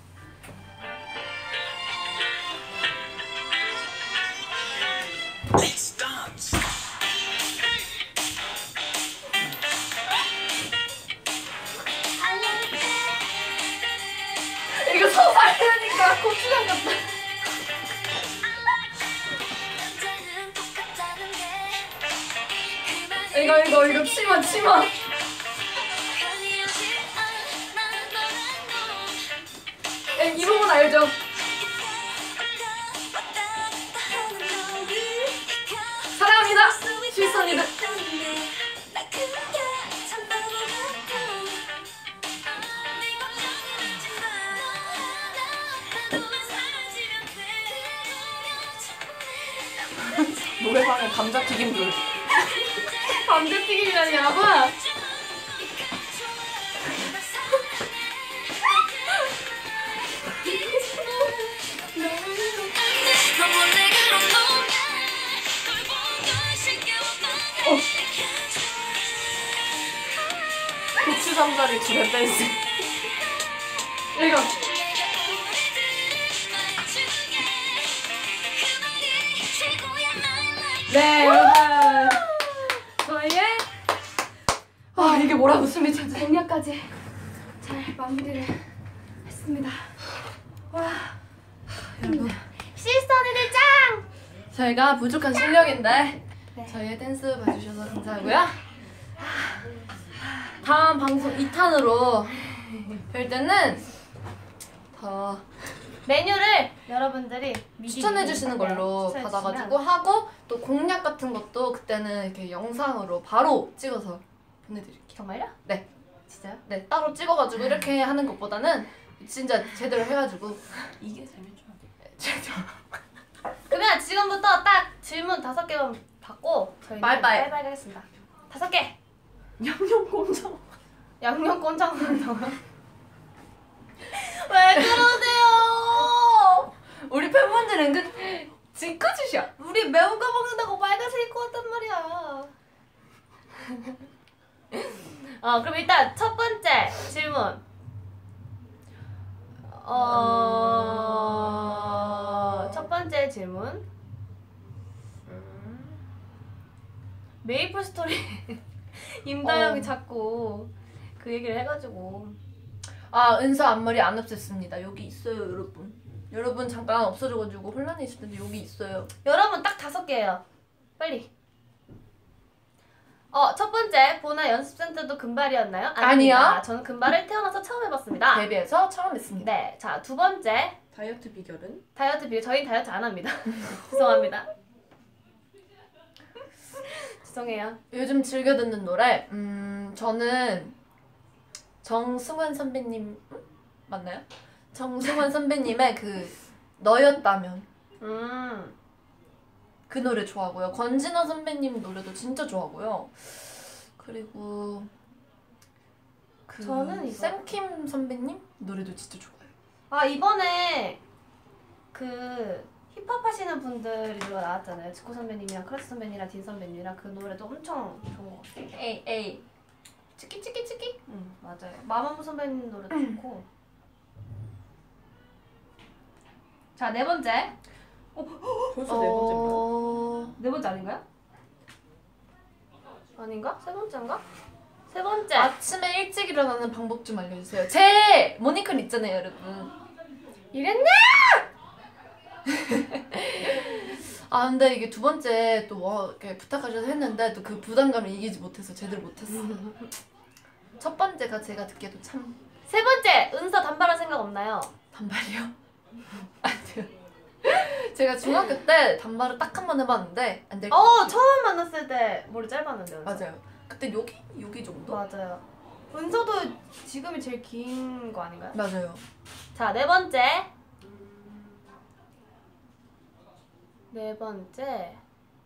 이거 서사하니까 고추장 같다. 이거 이거 이거 치마 치마. 에, 이 부분 알죠? 사랑합니다. 실선이들. 노래방에 감자튀김들. 감자튀김이라니 여러분. 삼살이 구레 댄스. 이거. 네 여러분 저희의 아 이게 뭐라고 숨이 차지? 공략까지 잘 마무리를 했습니다. 와 여러분 시스터 언니들 짱! 저희가 부족한 실력인데 네. 저희의 댄스 봐주셔서 감사하고요. 다음 방송 이 탄으로 뵐 때는 더 메뉴를 여러분들이 미리 추천해 미리, 주시는 네, 걸로 추천해 받아가지고 주시면 하고 또 공략 같은 것도 그때는 이렇게 영상으로 바로 찍어서 보내드릴게요. 정말요? 네. 진짜요? 네 따로 찍어가지고 이렇게 하는 것보다는 진짜 제대로 해가지고 이게 재밌죠. 그러면 지금부터 딱 질문 다섯 개만 받고 저희는 바이바이. 바이바이 하겠습니다. 다섯 개! 양념 꼼장. 양념 꼼장 넣는다고요? 왜 그러세요? 우리 팬분들은 그 징크짓이야. 우리 매운 거 먹는다고 빨간색일 것 같단 말이야. 어 그럼 일단 첫 번째 질문. 어... 첫 번째 질문. 메이플 스토리 임다영이 어. 자꾸 그 얘기를 해가지고 아 은서 앞머리 안 없앴습니다. 여기 있어요 여러분. 여러분 잠깐 없어져가지고 혼란해 있을 텐데 여기 있어요. 여러분 딱 다섯 개예요. 빨리. 어, 첫 번째 보나 연습생 때도 금발이었나요? 아니요. 아닙니다. 저는 금발을 태어나서 처음 해봤습니다. 데뷔해서 처음 했습니다. 네, 자 두 번째 다이어트 비결은? 다이어트 비결. 저희 다이어트 안 합니다. 죄송합니다. 죄송해요. 요즘 즐겨 듣는 노래 음 저는 정승환 선배님 음? 맞나요? 정승환 선배님의 그 너였다면 음, 그 노래 좋아하고요. 권진아 선배님 노래도 진짜 좋아하고요. 그리고 그 저는 이거- 샘킴 선배님 노래도 진짜 좋아요. 아 이번에 그 힙합 하시는 분들이 누가 나왔잖아요. 지코 선배님이랑 크러스 선배님이랑 딘 선배님이랑 그 노래도 엄청 좋은 것 같아요. 에이 에이 치키 치키 치키. 응 맞아요. 마마무 선배님 노래도 좋고. 자 네 번째. 벌써 네 번째인가요? 어... 네 번째 아닌가요? 아닌가? 세 번째인가? 세 번째. 아침에 일찍 일어나는 방법 좀 알려주세요. 제 모닝클 있잖아요 여러분. 이랬네? 아 근데 이게 두 번째 또 와, 이렇게 부탁하셔서 했는데 또 그 부담감을 이기지 못해서 제대로 못했어. 첫 번째가 제가 듣기에도 참 세 번째. 은서 단발할 생각 없나요? 단발이요? 아니요. 제가 중학교 때 단발을 딱 한 번 해봤는데 안 될 것 어 같아요. 처음 만났을 때 머리 짧았는데 은서. 맞아요. 그때 여기 여기 정도? 맞아요. 은서도 지금이 제일 긴 거 아닌가요? 맞아요. 자, 네 번째. 네 번째.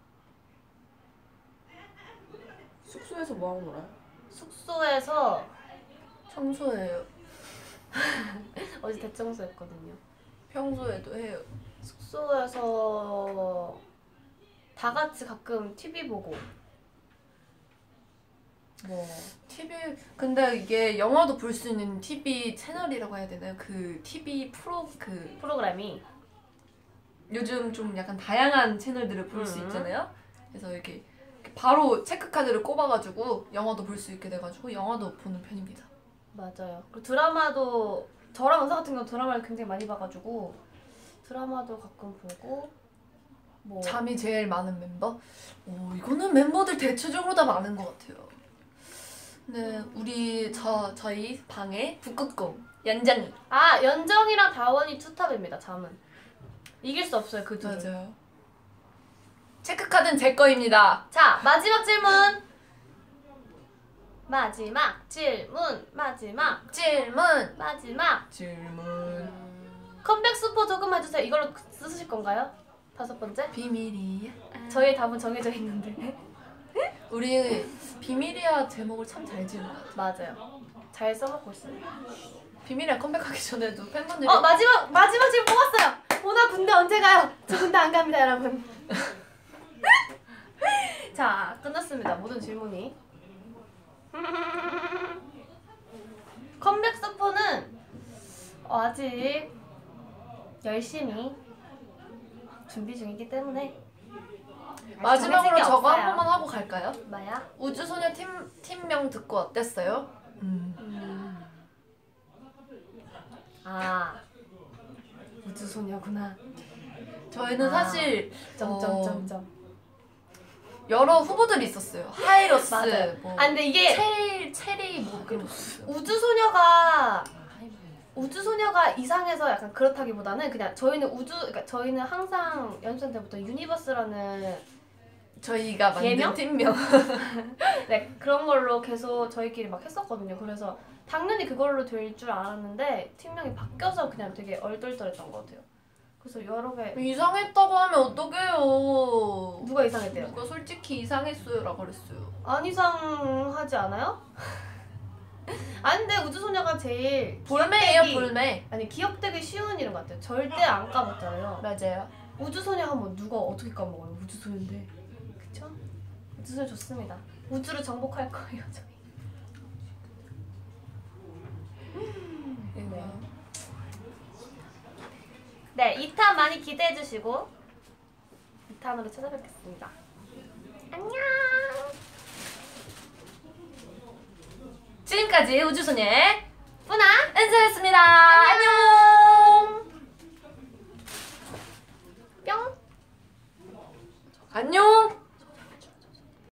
숙소에서 뭐하고 놀아요? 숙소에서 청소해요. 어제 대청소했거든요. 평소에도 해요. 숙소에서 다 같이 가끔 티비 보고 뭐 티비 근데 이게 영화도 볼 수 있는 티비 채널이라고 해야 되나요? 그 티비 프로 그 프로그램이 요즘 좀 약간 다양한 채널들을 볼 수 음. 있잖아요. 그래서 이렇게 바로 체크카드를 꼽아가지고 영화도 볼 수 있게 돼가지고 영화도 보는 편입니다. 맞아요. 그리고 드라마도 저랑 은서 같은 경우 드라마를 굉장히 많이 봐가지고 드라마도 가끔 보고 뭐 잠이 제일 많은 멤버? 오 이거는 멤버들 대체적으로 다 많은 것 같아요. 네 우리 저 저희 방에 북극곰 연장이 아 연정이랑 다원이 투탑입니다. 잠은 이길 수 없어요 그 둘은. 맞아요. 체크카드는 제 거입니다. 자 마지막 질문. 마지막 질문. 마지막 질문 마지막 질문 컴백 수포 조금 해주세요. 이걸로 쓰실 건가요? 다섯 번째. 비밀이야. 저희 답은 정해져 있는데. 우리 비밀이야 제목을 참 잘 지은 것 같아. 맞아요. 잘 써먹고 있어요. 비밀이야 컴백하기 전에도 팬분들이 어 마지막 마지막 질문 뽑았어요. 보나 군대 언제 가요? 저 군대 안 갑니다 여러분. 자 끝났습니다. 모든 질문이. 컴백스포는 아직 열심히 준비 중이기 때문에 마지막으로 정해진 게 저거 없어요. 한 번만 하고 갈까요? 뭐야? 우주소녀 팀 팀명 듣고 어땠어요? 아 우주소녀구나. 저희는 아. 사실 점점점점. 여러 후보들이 있었어요. 하이러스, 맞아요. 뭐 아 근데 이게 체리, 체리 뭐 그런 거. 우주소녀가 우주소녀가 이상해서 약간 그렇다기보다는 그냥 저희는 우주 그러니까 저희는 항상 연습생 때부터 유니버스라는 저희가 만든 예명? 팀명. 네, 그런 걸로 계속 저희끼리 막 했었거든요. 그래서 당연히 그걸로 될 줄 알았는데 팀명이 바뀌어서 그냥 되게 얼떨떨했던 것 같아요. 그래서 여러 개 이상했다고 하면 어떡해요. 누가 이상했대요? 누가 솔직히 이상했어요 라고 그랬어요. 안 이상하지 않아요? 아 근데 우주소녀가 제일 볼매예요 기억되기- 볼매. 아니 기억되기 쉬운 이름 같아요. 절대 안 까먹잖아요. 맞아요. 우주소녀 하면 누가 어떻게 까먹어요? 우주소녀인데. 그쵸? 우주소녀 좋습니다. 우주를 정복할 거예요 저희. 네. 네, 이 탄 많이 기대해 주시고 이 탄으로 찾아뵙겠습니다. 안녕. 지금까지 우주소녀의 뿌나 은서였습니다. 안녕. 뿅. 안녕.